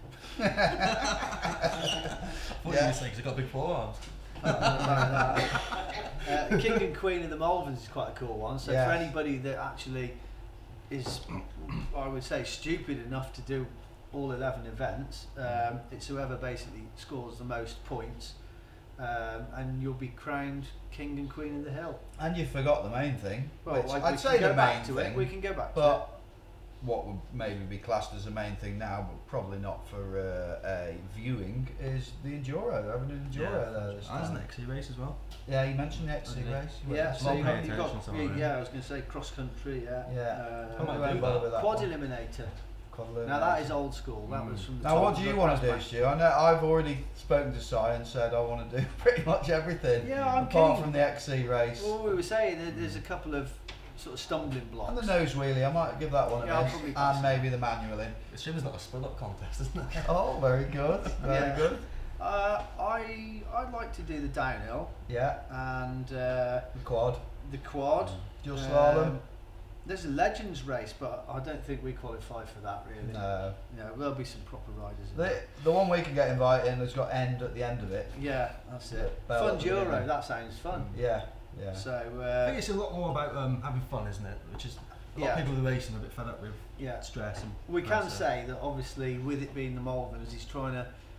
What did you say? 'Cause I've got big forearms. King and Queen of the Malverns is quite a cool one. So Yeah. for anybody that actually is, I would say, stupid enough to do all 11 events, it's whoever basically scores the most points, and you'll be crowned King and Queen of the Hill. And you forgot the main thing. Well, which like, I'd we say can the go back main to thing. it. We can go back to But what would maybe be classed as the main thing now, but probably not for a viewing, is the enduro. They're having an enduro there this And there's an time. XC race as well. Yeah, you mentioned the XC Didn't he? race. it. Yeah, so Long you've pay got, attention somewhere, yeah, I was going to say cross country, yeah. Yeah. I might Went do well that. with that Quad one. Eliminator. Quad Now eliminator. that is old school. That was from the Now, top what of do the you want to do, press Stu? I know I've already spoken to Si and said I want to do pretty much everything. Yeah, I'm apart keen. from the XC race. Well, we were saying that there's a couple of sort of stumbling blocks. And the nose wheelie, I might give that one Yeah, I'll a miss. probably And pass maybe the manual in. The shimmer's not a split up contest, isn't it? Oh, very good, very good. I'd like to do the downhill Yeah, and the quad. the quad. Dual slalom. There's a Legends race, but I don't think we qualify for that really. No. Yeah, there'll be some proper riders in there. The one we can get invited in has got end at the end of it. Yeah, that's it. Bell Fun at the Euro, beginning. that sounds fun. Yeah, yeah. So, I think it's a lot more about having fun, isn't it? Which is a lot of people who are racing are a bit fed up with stress. And we can say that obviously with it being the Malverns, he's trying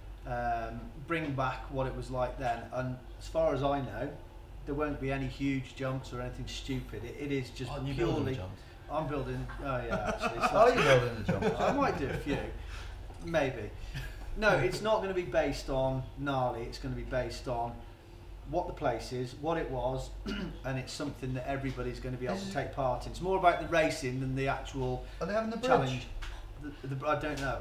to bring back what it was like then. And as far as I know, there won't be any huge jumps or anything stupid. It is just purely. I'm building. Oh yeah, actually. So Are you building the jump? I might do a few, maybe. No, it's not going to be based on gnarly. It's going to be based on what the place is, what it was, and it's something that everybody's going to be able to take part in. It's more about the racing than the actual Are they having the bridge? challenge. I don't know.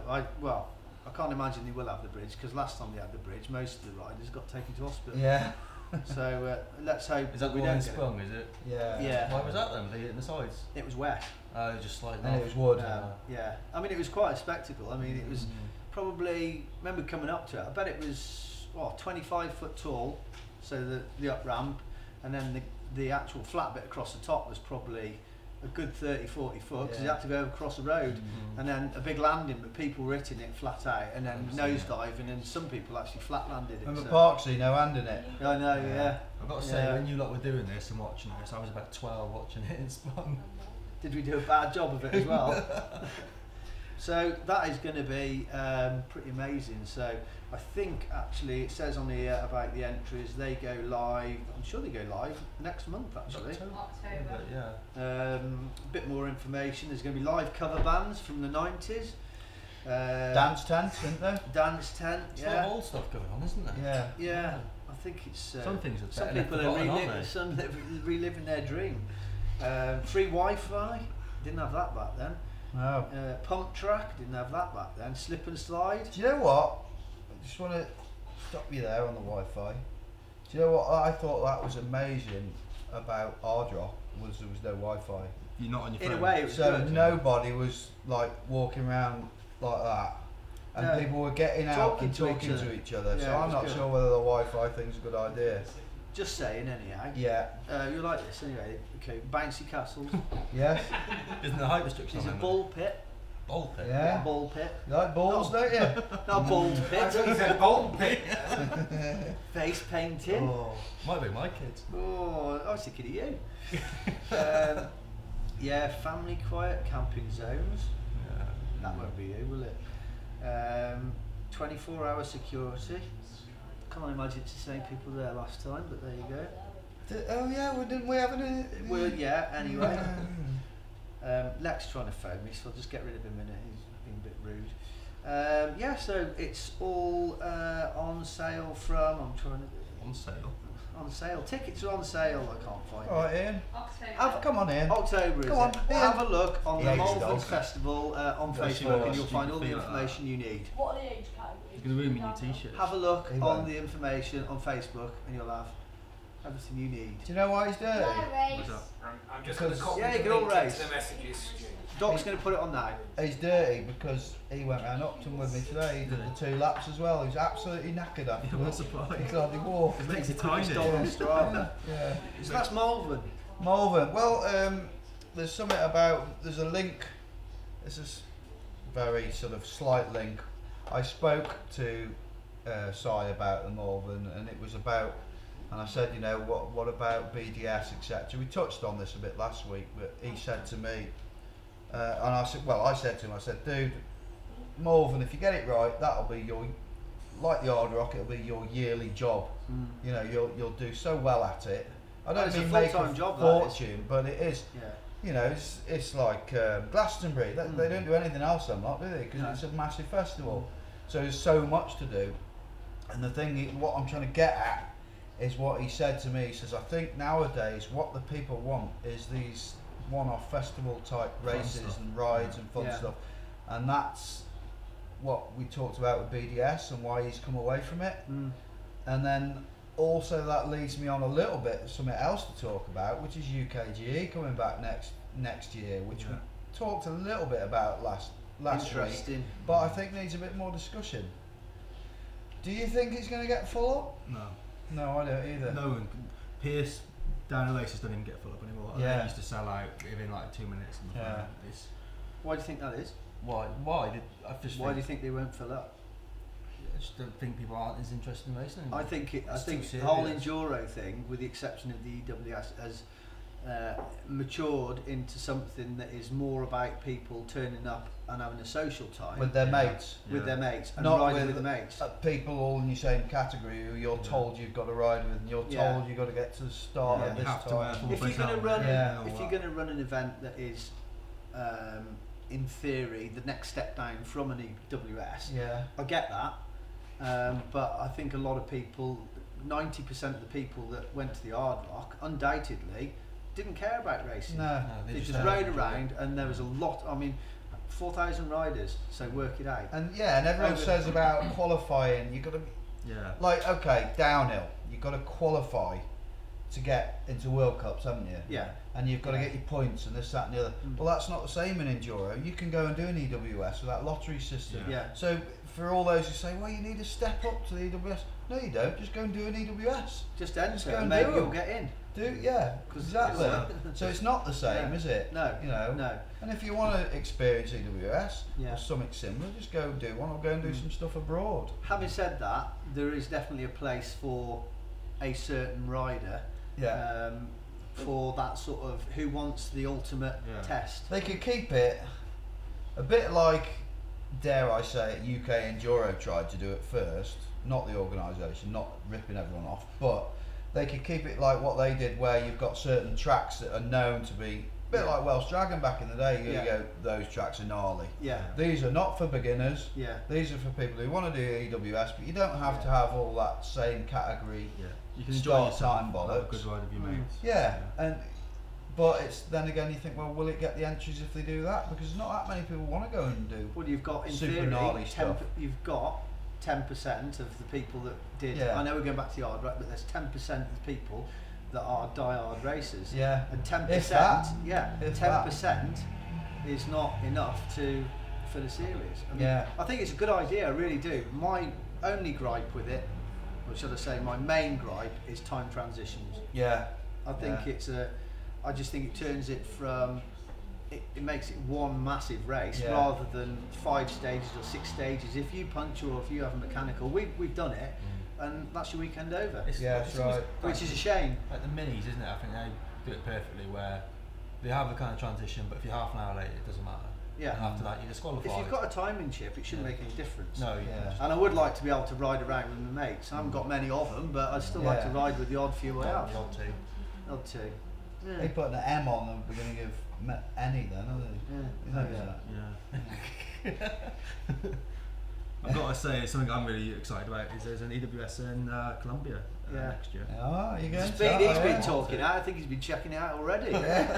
I can't imagine they will have the bridge because last time they had the bridge, most of the riders got taken to hospital. Yeah. So let's hope Is that we the one don't in get it. sprung, is it? Yeah. Yeah. Why was that then? They hit in the sides? It was wet. Just sliding And off. it was wood. Yeah. I mean, it was quite a spectacle. I mean, it was probably, remember coming up to it, I bet it was 25 foot tall, so the up ramp, and then the actual flat bit across the top was probably a good 30-40 foot because you had to go across the road, and then a big landing, but people were hitting it flat out, and then nosediving, and some people actually flat landed it. Remember So. Parksy, no hand in it? I know, yeah. I've got to say, when you lot were doing this and watching this, I was about 12 watching it in sprung. Did we do a bad job of it as well? So that is going to be pretty amazing. So I think actually it says on here about the entries, they go live, I'm sure they go live next month actually. October. Yeah. A bit more information, there's going to be live cover bands from the 90s. Dance tents, isn't there? Dance tent, It's a lot of old stuff going on, isn't there? Yeah. Yeah, I think it's... Some things are some better people left are forgotten, aren't they? some reliving their dream. Free Wi-Fi, didn't have that back then. No. Pump track, didn't have that back then. Slip and slide. Do you know what? I just want to stop you there on the Wi-Fi. Do you know what I thought that was amazing about our drop was there was no Wi-Fi. You're not on your In phone. a way, it was So good. nobody was like walking around like that, and No. people were getting out and talking to each other. Yeah, So it I'm was not good. sure whether the Wi-Fi thing's a good idea. Just saying, anyhow. Yeah. You like this anyway? Okay, bouncy castles. Yes. Isn't there height restrictions There's a on ball pit. Ball pit? Yeah. Ball pit. You like balls, don't you? Not a ball I pit. thought you said ball pit. Face painting. Oh, might be my kids. Oh, I was thinking of you. Yeah, family quiet camping zones. Yeah. That won't be you, will it? 24-hour security. Can't imagine it's the same people there last time, but there you go. Oh yeah, well, didn't we have any? Well, yeah, anyway. Lex trying to phone me, so I'll just get rid of him in a minute. He's being a bit rude. Yeah, so it's all on sale from. I'm trying to. On sale. On sale. Tickets are on sale. I can't find All right, Ian. October. Come on, Ian. October, Come is on, it? Ian. Have a look on He the hates Malverns dogs. Festival on Yeah, she Facebook, was. and you'll You find can all the feel that. information you need. What are the age categories? You're going to ruin your t-shirt. Have a look He on won't. the information on Facebook, and you'll have everything you need. Do you know why he's dirty? What's that? I'm just going to Because- copy Yeah, the you can all link race. into the messages. Stu. Doc's going to put it on now. He's dirty because he went round Upton with me today. He did the 2 laps as well. He was absolutely knackered Yeah, I'm not afterwards. surprised. He hardly walked. His legs are Quickest tiny. dog on Strava. Yeah. So that's Malvern. Malvern. Well, there's something about. There's a link. This is very sort of slight link. I spoke to Si about the Malvern, and it was about. And I said, you know, what about BDS, etc. We touched on this a bit last week, but he said to me, and I said, well, I said to him, I said, dude, Malvern, if you get it right, that'll be your, like the Hard Rock, it'll be your yearly job. You know, you'll do so well at it. I don't It's a mean make full-time a job, that is. fortune, but it is. Yeah. You know, it's like Glastonbury. They don't do anything else, I'm not, do they? Because No. it's a massive festival. So there's so much to do. And the thing, what I'm trying to get at is what he said to me. He says, I think nowadays what the people want is these one-off festival type races stuff. and rides and fun Yeah. stuff. And that's what we talked about with BDS and why he's come away from it. And then also that leads me on a little bit something else to talk about, which is UKGE coming back next year, which we talked a little bit about last week, but I think needs a bit more discussion. Do you think it's going to get full up? No, I don't either. No, and Pierce down the races don't even get full up anymore. Yeah. They used to sell out within like 2 minutes. Yeah. Why do you think that is? Why? Why do you think they won't fill up? I just don't think people aren't as interested in racing anymore. I think the whole enduro thing, with the exception of the EWS, has matured into something that is more about people turning up and having a social time with their mates. With their mates, and not riding with the mates. People all in your same category who you're told you've got to ride with, and you're told you've got to get to the start at this time. If you're going to run an event that is, in theory, the next step down from an EWS, I get that. But I think a lot of people, 90% of the people that went to the Hard Rock, undoubtedly, didn't care about racing. No, they just rode around, and there was a lot. I mean, 4,000 riders, so work it out. And everyone says about qualifying. You've got to, like, okay, downhill. You've got to qualify to get into World Cups, haven't you? Yeah. And you've got to get your points and this, that, and the other. Well, that's not the same in enduro. You can go and do an EWS with that lottery system. Yeah. So for all those who say, well, you need to step up to the EWS. No, you don't. Just go and do an EWS. Just enter, and maybe you'll get in. Exactly. So it's not the same, is it? No. You know. No. And if you want to experience EWS or something similar, just go and do one, or go and do some stuff abroad. Having said that, there is definitely a place for a certain rider. For that sort of who wants the ultimate test. They could keep it a bit like, dare I say it, UK Enduro tried to do it first, not the organisation, not ripping everyone off, but they could keep it like what they did, where you've got certain tracks that are known to be a bit like Welsh Dragon back in the day. You go, those tracks are gnarly. These are not for beginners. These are for people who want to do EWS, but you don't have to have all that same category. You can enjoy your time bollocks. Good ride of your mates. But it's then again you think, well, will it get the entries if they do that? Because not that many people want to go and do. Well, you've got in super theory, gnarly stuff. You've got 10% of the people that did. I know we're going back to the hard rock, but there's 10% of the people that are die-hard racers. And 10%. 10% is not enough for the series. I mean, I think it's a good idea. I really do. My only gripe with it, or should I say, my main gripe, is time transitions. I think I just think it turns it from, it makes it one massive race rather than 5 stages or 6 stages. If you punch or if you have a mechanical, we've done it, and that's your weekend over. That's right. Which is a shame. Like the minis, isn't it? I think they do it perfectly, where they have a kind of transition, but if you're half an hour late, it doesn't matter. And after that, you're disqualified. If you've got a timing chip, it shouldn't make any difference. No. And I would like to be able to ride around with my mates. I haven't got many of them, but I'd still like to ride with the odd few I have. The odd two. Odd two. They put an M on the beginning of any then, haven't they? I've got to say, something I'm really excited about is there's an EWS in Colombia next year. Oh, you're going He's been talking out. I think he's been checking it out already.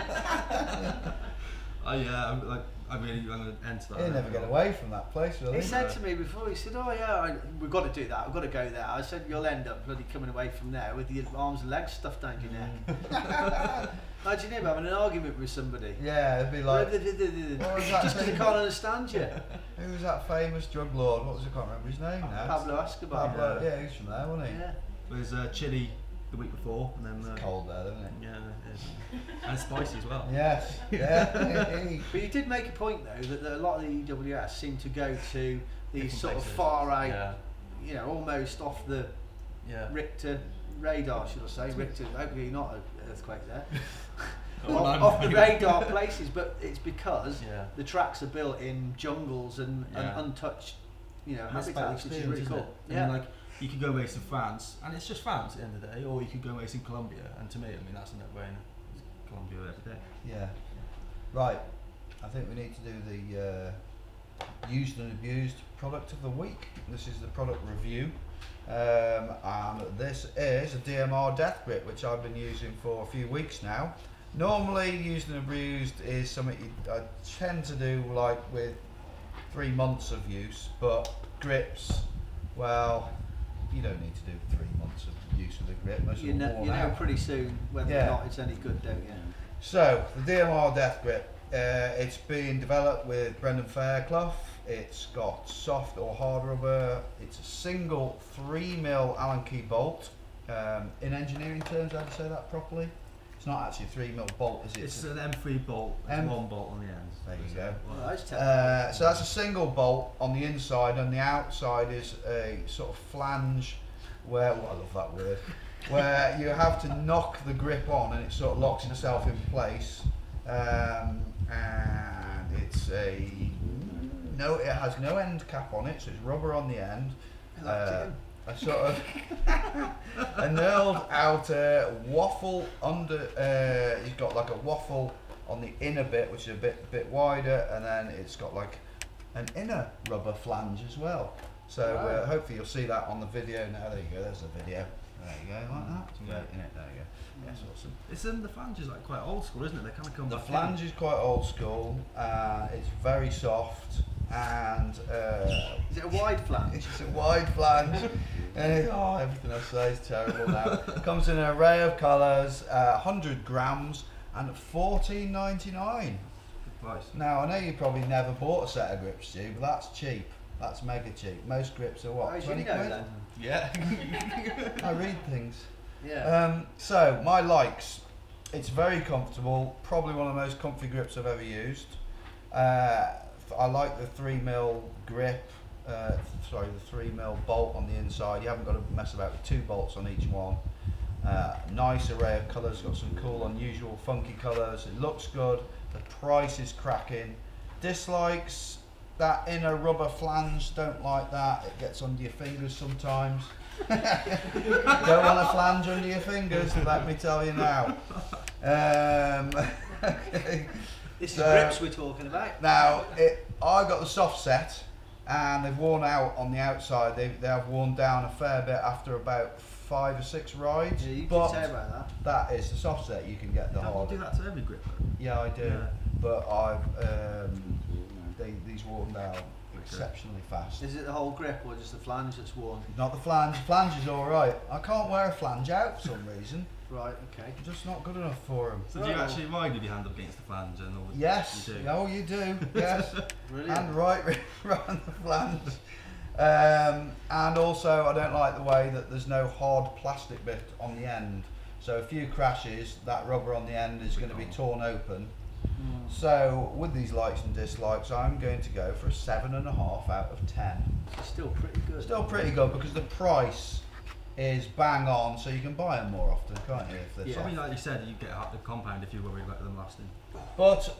I'm going to enter that. He'll never get away from that place, will he? He said to me before, he said, we've got to do that, we've got to go there. I said, you'll end up bloody coming away from there with your arms and legs stuffed down your neck. Imagine him having an argument with somebody. Yeah, it'd be like, just because he can't understand you. Who was that famous drug lord? What was it? I can't remember his name now. Pablo Escobar. He's from there, wasn't he? There's Chile the week before, and then it's cold there, isn't it? Yeah, it is. And it's spicy as well. Yes. But you did make a point though that a lot of the EWS seem to go to these sort of far out, almost off the Richter radar, should I say? Richter, hopefully not an earthquake there. off the radar places, but it's because the tracks are built in jungles and untouched, habitats, which is really cool. You could go race in France, and it's just France at the end of the day, or you could go race in Colombia, and to me, that's a no-brainer. Colombia every day. Yeah. Right. I think we need to do the used and abused product of the week. This is the product review, and this is a DMR Death Grip, which I've been using for a few weeks now. Normally, used and abused is something I tend to do like with 3 months of use, but grips, well, you don't need to do 3 months of use use for the grip. Most of You them know, worn you know out. pretty soon whether Yeah. or not it's any good, don't you? So the DMR Death Grip, it's been developed with Brendan Fairclough. It's got soft or hard rubber. It's a single 3mm Allen key bolt. In engineering terms, how do you say that properly? It's not actually a 3mm bolt, is it? It's an M3 bolt. There's one bolt on the end. There you go. Well, that's So that's a single bolt on the inside, and the outside is a sort of flange where, I love that word, where you have to knock the grip on and it sort of locks itself in place. And it's it has no end cap on it, so it's rubber on the end. A sort of a knurled outer waffle under. You've got like a waffle on the inner bit, which is a bit wider, and then it's got like an inner rubber flange as well. So hopefully you'll see that on the video now. There you go. There's the video. There you go, like that. Yeah. In it. There you go. Yes, awesome. It's the flange is like quite old school, isn't it? They kind of come The back flange is quite old school. It's very soft, and Is it a wide flange? it's a wide flange. Everything I say is terrible now. Comes in an array of colours, 100 grams, and $14.99. Good price. Now I know you probably never bought a set of grips, Stu, but that's cheap. That's mega cheap. Most grips are what? How do 20 you know quid? then? Yeah. I read things. Yeah. So my likes, it's very comfortable, probably one of the most comfy grips I've ever used. I like the 3mm grip, the 3mm bolt on the inside. You haven't got to mess about with 2 bolts on each one. Nice array of colours, got some cool, unusual, funky colours. It looks good, the price is cracking. Dislikes, that inner rubber flange, don't like that, it gets under your fingers sometimes. Don't want a flange under your fingers, let me tell you now. Okay. This is grips we're talking about. Now, I got the soft set, and they've worn out on the outside. They have worn down a fair bit after about 5 or 6 rides. Yeah, you but can say about that. that is the soft set. You can get the Don't hard. you do that to every grip though? Yeah, I do. Yeah. But these worn down exceptionally fast. Is it the whole grip or just the flange that's worn? Not the flange. Flange is all right. I can't wear a flange out for some reason. Right, okay. I'm just not good enough for them. So do you actually ride with your hand up against the flange and all? Yes. You do. Oh, you do. Yes. Brilliant. And right on the flange. And also, I don't like the way that there's no hard plastic bit on the end. So a few crashes, that rubber on the end is going to be torn open. So with these likes and dislikes, I'm going to go for a 7.5 out of 10. It's still pretty good. Still pretty good because the price is bang on, so you can buy them more often, can't you? If they're Yeah. soft. I mean, like you said, you get the compound if you're worried about them lasting. But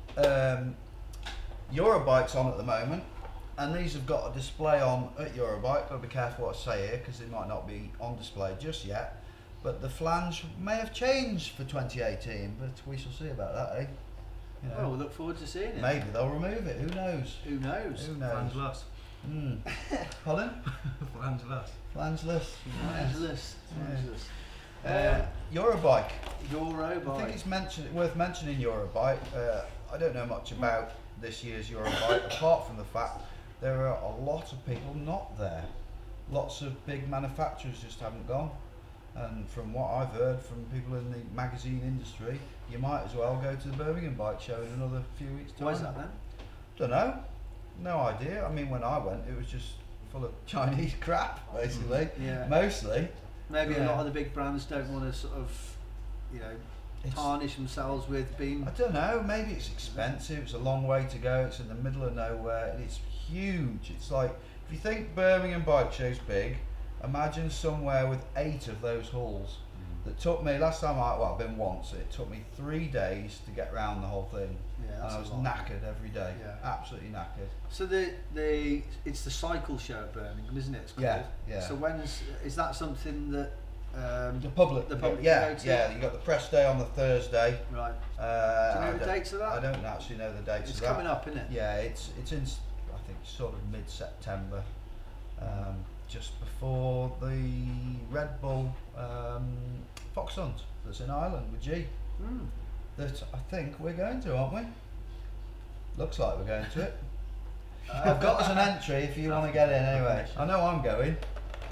Eurobike's on at the moment, and these have got a display on at Eurobike. Got to be careful what I say here because they might not be on display just yet. But the flange may have changed for 2018, but we shall see about that, eh? You know, Well, we look forward to seeing it. maybe they'll remove it. Who knows? Who knows? Who knows? Flangeless. Pardon? Flangeless. Flangeless. Flangeless. Yes. Eurobike. Eurobike. I think it's worth mentioning Eurobike. I don't know much about this year's Eurobike apart from the fact there are a lot of people not there. Lots of big manufacturers just haven't gone. And from what I've heard from people in the magazine industry, you might as well go to the Birmingham Bike Show in another few weeks' time. Why is that then? Don't know. No idea. I mean, when I went, it was just full of Chinese crap, basically. Yeah. Mostly. Maybe a Yeah. lot of the big brands don't want to sort of, It's- tarnish themselves with being. I don't know, maybe it's expensive, it's a long way to go, it's in the middle of nowhere, and it's huge. It's like, if you think Birmingham Bike Show's big, imagine somewhere with 8 of those halls. That took me, last time I've been once, it took me 3 days to get round the whole thing. Yeah, And that's I a was lot. knackered every day, Yeah. absolutely knackered. So it's the cycle show at Birmingham, isn't it? It's called? Yeah, yeah. So is that something that The public, The public yeah, can go to? yeah, you got the press day on the Thursday. right? Do Do you know the dates of that? I don't actually know the dates It's of that. coming up, isn't it? Yeah, it's in, I think, sort of mid-September, just before the Red Bull Fox Hunt that's in Ireland with G. Mm. That I think we're going to, aren't we? Looks like we're going to it. I've got us an entry if you want to get in anyway. I know I'm going.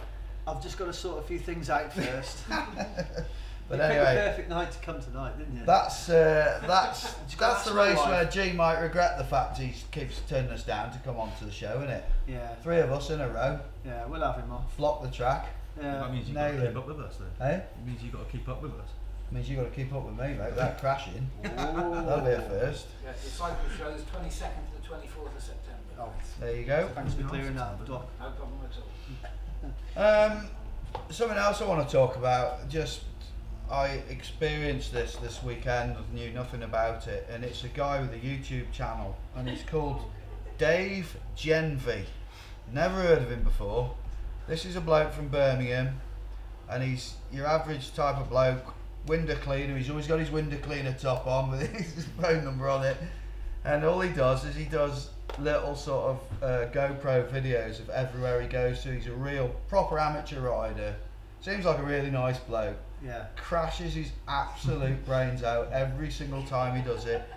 I've just got to sort a few things out first. But you picked anyway, the perfect night to come tonight, didn't you? that's the my race life. where G might regret the fact he keeps turning us down to come onto the show, isn't it? Yeah. 3 of us in a row, Yeah, we'll have him off. flock the track. Yeah. That means you've got to Nail keep it. up with us then. Eh? It means you've got to keep up with us. Means you've got to keep up with me, mate, without crashing. Oh. That'll be a first. Yeah, the cycle shows 22nd to the 24th of September. Oh, There you go. thanks for clearing that, Doc. No problem at all. Something else I want to talk about. Just I experienced this weekend. I knew nothing about it, and it's a guy with a YouTube channel, and he's called Dave Genvy. Never heard of him before. This is a bloke from Birmingham, and he's your average type of bloke. Window cleaner. He's always got his window cleaner top on with his phone number on it, and all he does is he does little sort of GoPro videos of everywhere he goes to. He's a real proper amateur rider. Seems like a really nice bloke. Yeah. Crashes his absolute brains out every single time he does it.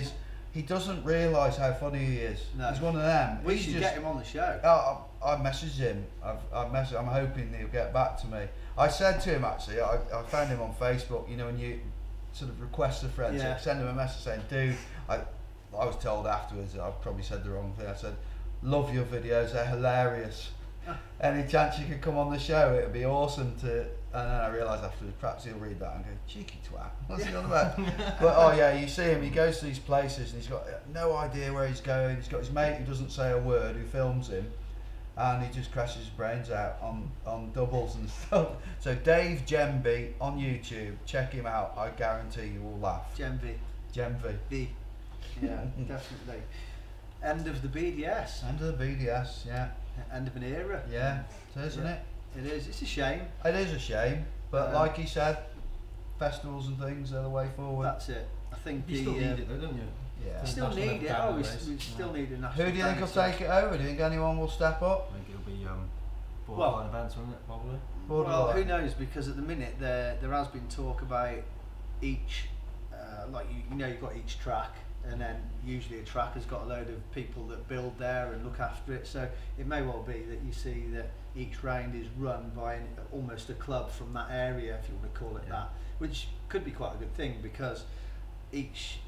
He doesn't realise how funny he is. No. He's one of them. We He's should just- get him on the show. I messaged him. I'm hoping he'll get back to me. I said to him actually. I found him on Facebook. You know, when you sort of request a friend, so Yeah. I send him a message saying, "Dude, I was told afterwards that I probably said the wrong thing. I said, love your videos. They're hilarious. Any chance you could come on the show? It'd be awesome to." And then I realised afterwards, perhaps he'll read that and go, "Cheeky twat, what's he on about?" But oh yeah, you see him. He goes to these places and he's got no idea where he's going. He's got his mate who doesn't say a word, who films him, and he just crashes his brains out on doubles and stuff. So Dave Genvy on YouTube, check him out. I guarantee you will laugh. Genvy. Genvy. Yeah, definitely. End of the BDS. End of the BDS, yeah. End of an era. Yeah, it is, isn't it? It is. It's a shame. It is a shame, but like he said, festivals and things are the way forward. That's it. I think You still need it though, don't you? Yeah. We still National need it. Down Oh, we race. still need a national. Who do you think will dynasty. take it over? Do you think anyone will step up? I think it'll be Well- borderline events, won't it? Probably. Well, Borderline. who knows? Because at the minute there has been talk about each, like you know, you've got each track, and then usually a track has got a load of people that build there and look after it. So it may well be that you see that each round is run by almost a club from that area, if you want to call it that, which could be quite a good thing because each,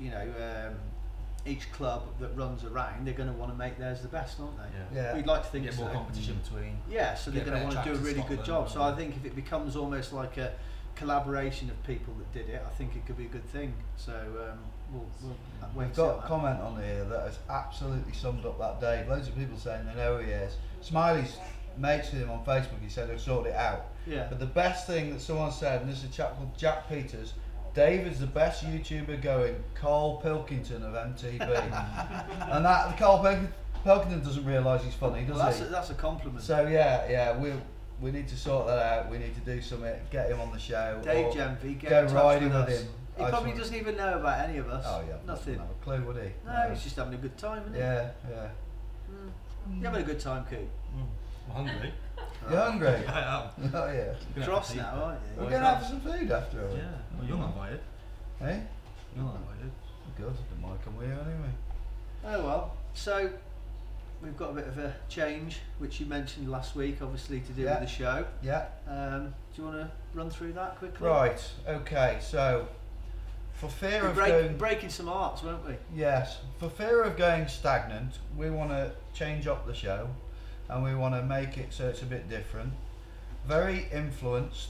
each club that runs around, they're going to want to make theirs the best, aren't they? Yeah. We'd like to think Get so. more competition between. Yeah, so they're Get going to better want to do a tracks in really good Scotland, job. So I think if it becomes almost like a collaboration of people that did it, I think it could be a good thing. So we'll wait We've and see got on a that. comment on here that has absolutely summed up that day. Loads of people saying they know who he is. Smiley's mates with him on Facebook, he said he'll sort it out. Yeah. But the best thing that someone said, and this is a chap called Jack Peters, David's the best YouTuber going, Carl Pilkington of MTV. And that Carl Pilkington doesn't realise he's funny, does Well, he? that's a compliment. So yeah, we need to sort that out. We need to do something, get him on the show. Dave or Genvy, get go in touch riding with with us. him. He I just probably want- doesn't even know about any of us. Oh yeah, Nothing. Doesn't have a clue, would he? No, he's just having a good time, isn't he? Yeah. You having a good time, Coop? I'm hungry. You're hungry? I am. Oh yeah. Gonna Cross have to now, eat. aren't you? We're going to have some food after all. Yeah. Well, you're not invited. Hey? You're not invited. Good. Then why come we anyway? Oh well. So we've got a bit of a change, which you mentioned last week, obviously to do Yeah. with the show. Yeah. Do you want to run through that quickly? Right. Okay. So, for fear We're of going, breaking some arts, won't we? yes, for fear of going stagnant, we want to change up the show, and we want to make it so it's a bit different. Very influenced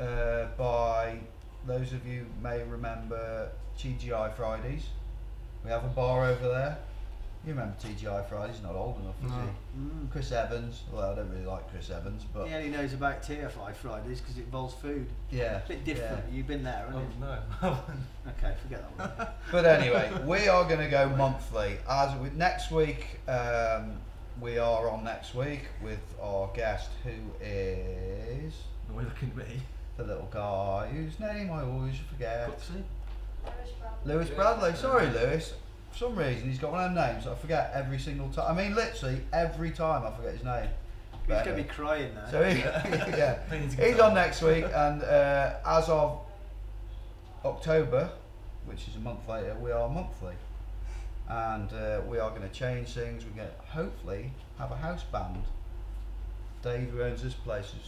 by those of you may remember TGI Fridays. We have a bar over there. You remember TGI Fridays? Not old enough, is he? Chris Evans. Well, I don't really like Chris Evans, but He only knows about TFI Fridays because it involves food. yeah, A bit different. yeah. You've been there, haven't you? no. Okay, forget that one. But anyway, we are going to go monthly. As with next week, we are on next week with our guest, who is The way looking at me. the little guy whose name I always forget. Coopsy. Lewis Bradley. Sorry, Lewis. For some reason, he's got one of them names that I forget every single time. I mean, literally every time I forget his name. He's But going to anyway. be crying now. So yeah, he's on next week, and as of October, which is a month later, we are monthly, and we are going to change things. We're going to hopefully have a house band. Dave, who owns this place, has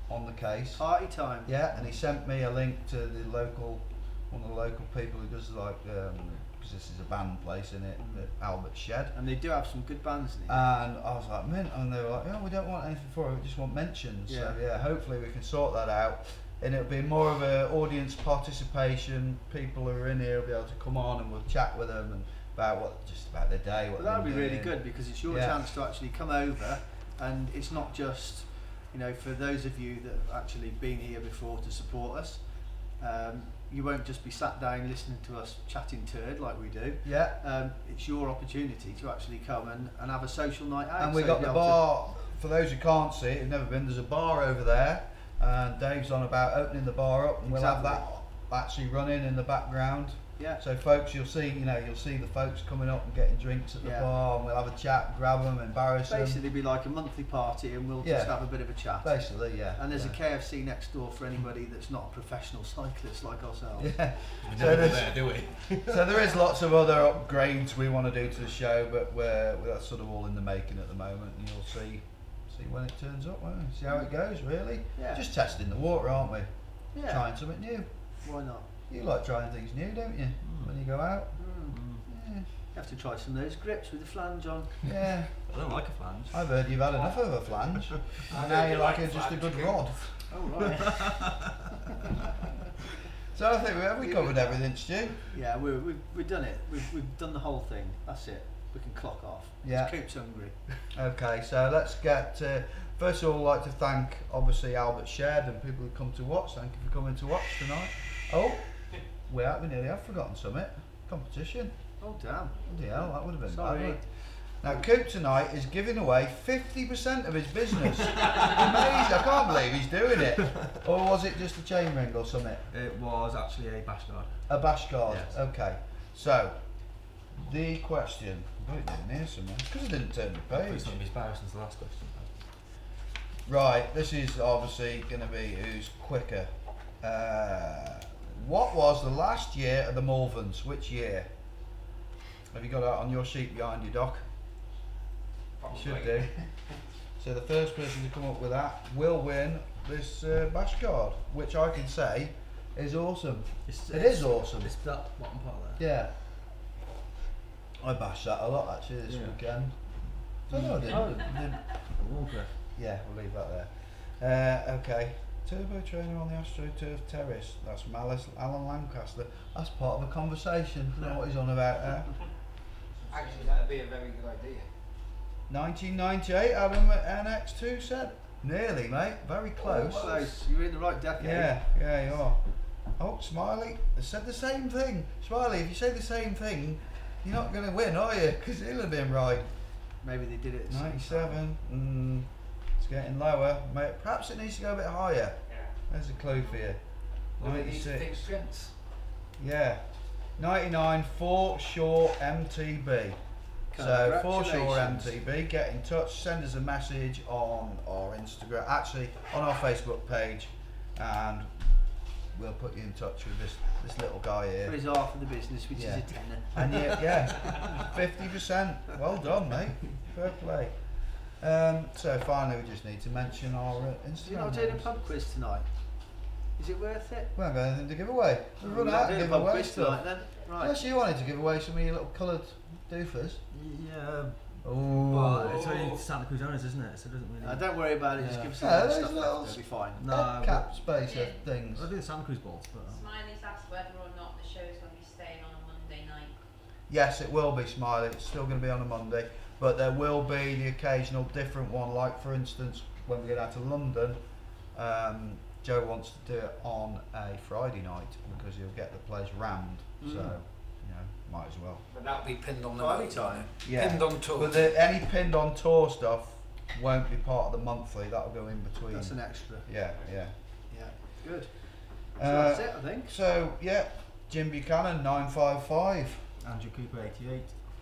on the case. Party time. Yeah, and he sent me a link to the local, one of the local people who does like, because this is a band place in it, Albert Shed. And they do have some good bands in it. And I was like, mint, and they were like, yeah, we don't want anything for it, we just want mentions. Yeah. So yeah, hopefully we can sort that out. And it'll be more of an audience participation. People who are in here will be able to come on and we'll chat with them and just about their day. What Well, that would be they're really doing. good because it's your Yeah. chance to actually come over, and it's not just, you know, for those of you that have actually been here before to support us. You won't just be sat down listening to us chatting turd like we do. Yeah. It's your opportunity to actually come and have a social night out. And we So got be the able to- bar, for those who can't see it, who've never been, there's a bar over there, and Dave's on about opening the bar up, and we'll have that actually running in the background. Yeah. So folks, you'll see the folks coming up and getting drinks at the Yeah. bar, and we'll have a chat, grab them, embarrass them. Basically be like a monthly party, and we'll Yeah. just have a bit of a chat. Basically, yeah. And there's yeah. a KFC next door for anybody that's not a professional cyclist like ourselves. Yeah. We So never go there's- there, do we? So there is lots of other upgrades we want to do to the show, but that's sort of all in the making at the moment, and you'll see when it turns up, won't you? See how it goes, really. Yeah. Just testing the water, aren't we? Yeah. Trying something new. Why not? You like trying things new, don't you? When you go out. You have to try some of those grips with the flange on. Yeah. I don't like a flange. I've heard you've had enough of a flange. And now you like just a good rod. Oh right. So I think we covered everything, Stu. Yeah, we've done it. We've done the whole thing. That's it. We can clock off. Yeah. Coop's hungry. Okay, so let's get. First of all, I'd like to thank obviously Albert Shed and people who come to watch. Thank you for coming to watch tonight. Oh, we nearly have forgotten something. Competition. Oh damn. Bloody hell, that would have been Sorry. bad. Now, Coop tonight is giving away 50% of his business. Amazing! I can't believe he's doing it. Or was it just a chain ring or something? It was actually a bash guard. A bash card. Yes. Okay. So, the question. I put it in here somewhere because I didn't turn the page. It's not as embarrassing as the last question. Right, this is obviously going to be who's quicker. What was the last year of the Malverns? Which year? Have you got that on your sheet behind you, Doc? You should do. So the first person to come up with that will win this bash card, which I can say is awesome. It is awesome. It's that bottom part there. Yeah. I bashed that a lot actually this weekend. So no, I didn't. Yeah, we'll leave that there. Okay. Turbo trainer on the AstroTurf Terrace. That's Malice Alan Lancaster. That's part of a conversation. I don't know what he's on about there. Actually, that'd be a very good idea. 1998, Adam at NX2 said. Nearly, mate. Very close. Oh, close. You're in the right decade. Yeah, you are. Oh, Smiley has said the same thing. Smiley, if you say the same thing, you're not going to win, are you? Because he'll have been right. Maybe they did it at the same 97. It's getting lower. Perhaps it needs to go a bit higher. Yeah. There's a clue for you. Well, we need to 96. think strengths. Yeah. 99 Foreshore MTB. So Foreshore MTB, get in touch, send us a message on our Instagram, actually on our Facebook page, and we'll put you in touch with this little guy here. For his half of the business, which is a tenner. And yeah, 50%. Well done, mate. Fair play. So finally, we just need to mention our Instagram. You're not doing a names. pub quiz tonight. Is it worth it? We haven't got anything to give away. We've We're run not out of doing a pub giveaway quiz stuff. tonight then. Right. Unless you wanted to give away some of your little coloured doofers. Yeah. Oh. Well, it's only Santa Cruz owners, isn't it? So it doesn't really. Don't worry about it. Just Yeah. give us Yeah, some those stuff. little It'll be fine. No, cap spacer things. I do the Santa Cruz balls, but. Smiley's asked whether or not the show's going to be staying on a Monday night. Yes, it will be, Smiley. It's still going to be on a Monday, but there will be the occasional different one. Like for instance, when we get out to London, Joe wants to do it on a Friday night because he'll get the place rammed. So, you know, might as well. But that'll be pinned on the Friday night, time. Yeah. Pinned on tour. But any pinned on tour stuff won't be part of the monthly. That'll go in between. That's an extra. Yeah. Yeah. Good. So that's it, I think. So yeah, Jim Buchanan 955. Andrew Cooper 88.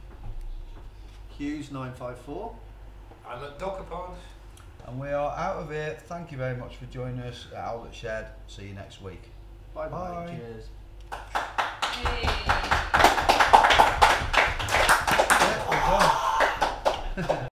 Hughes 954. I'm at Dockapod. And we are out of here. Thank you very much for joining us at Albert Shed. See you next week. Bye bye. Bye. Cheers. Hey. Yeah, we're done.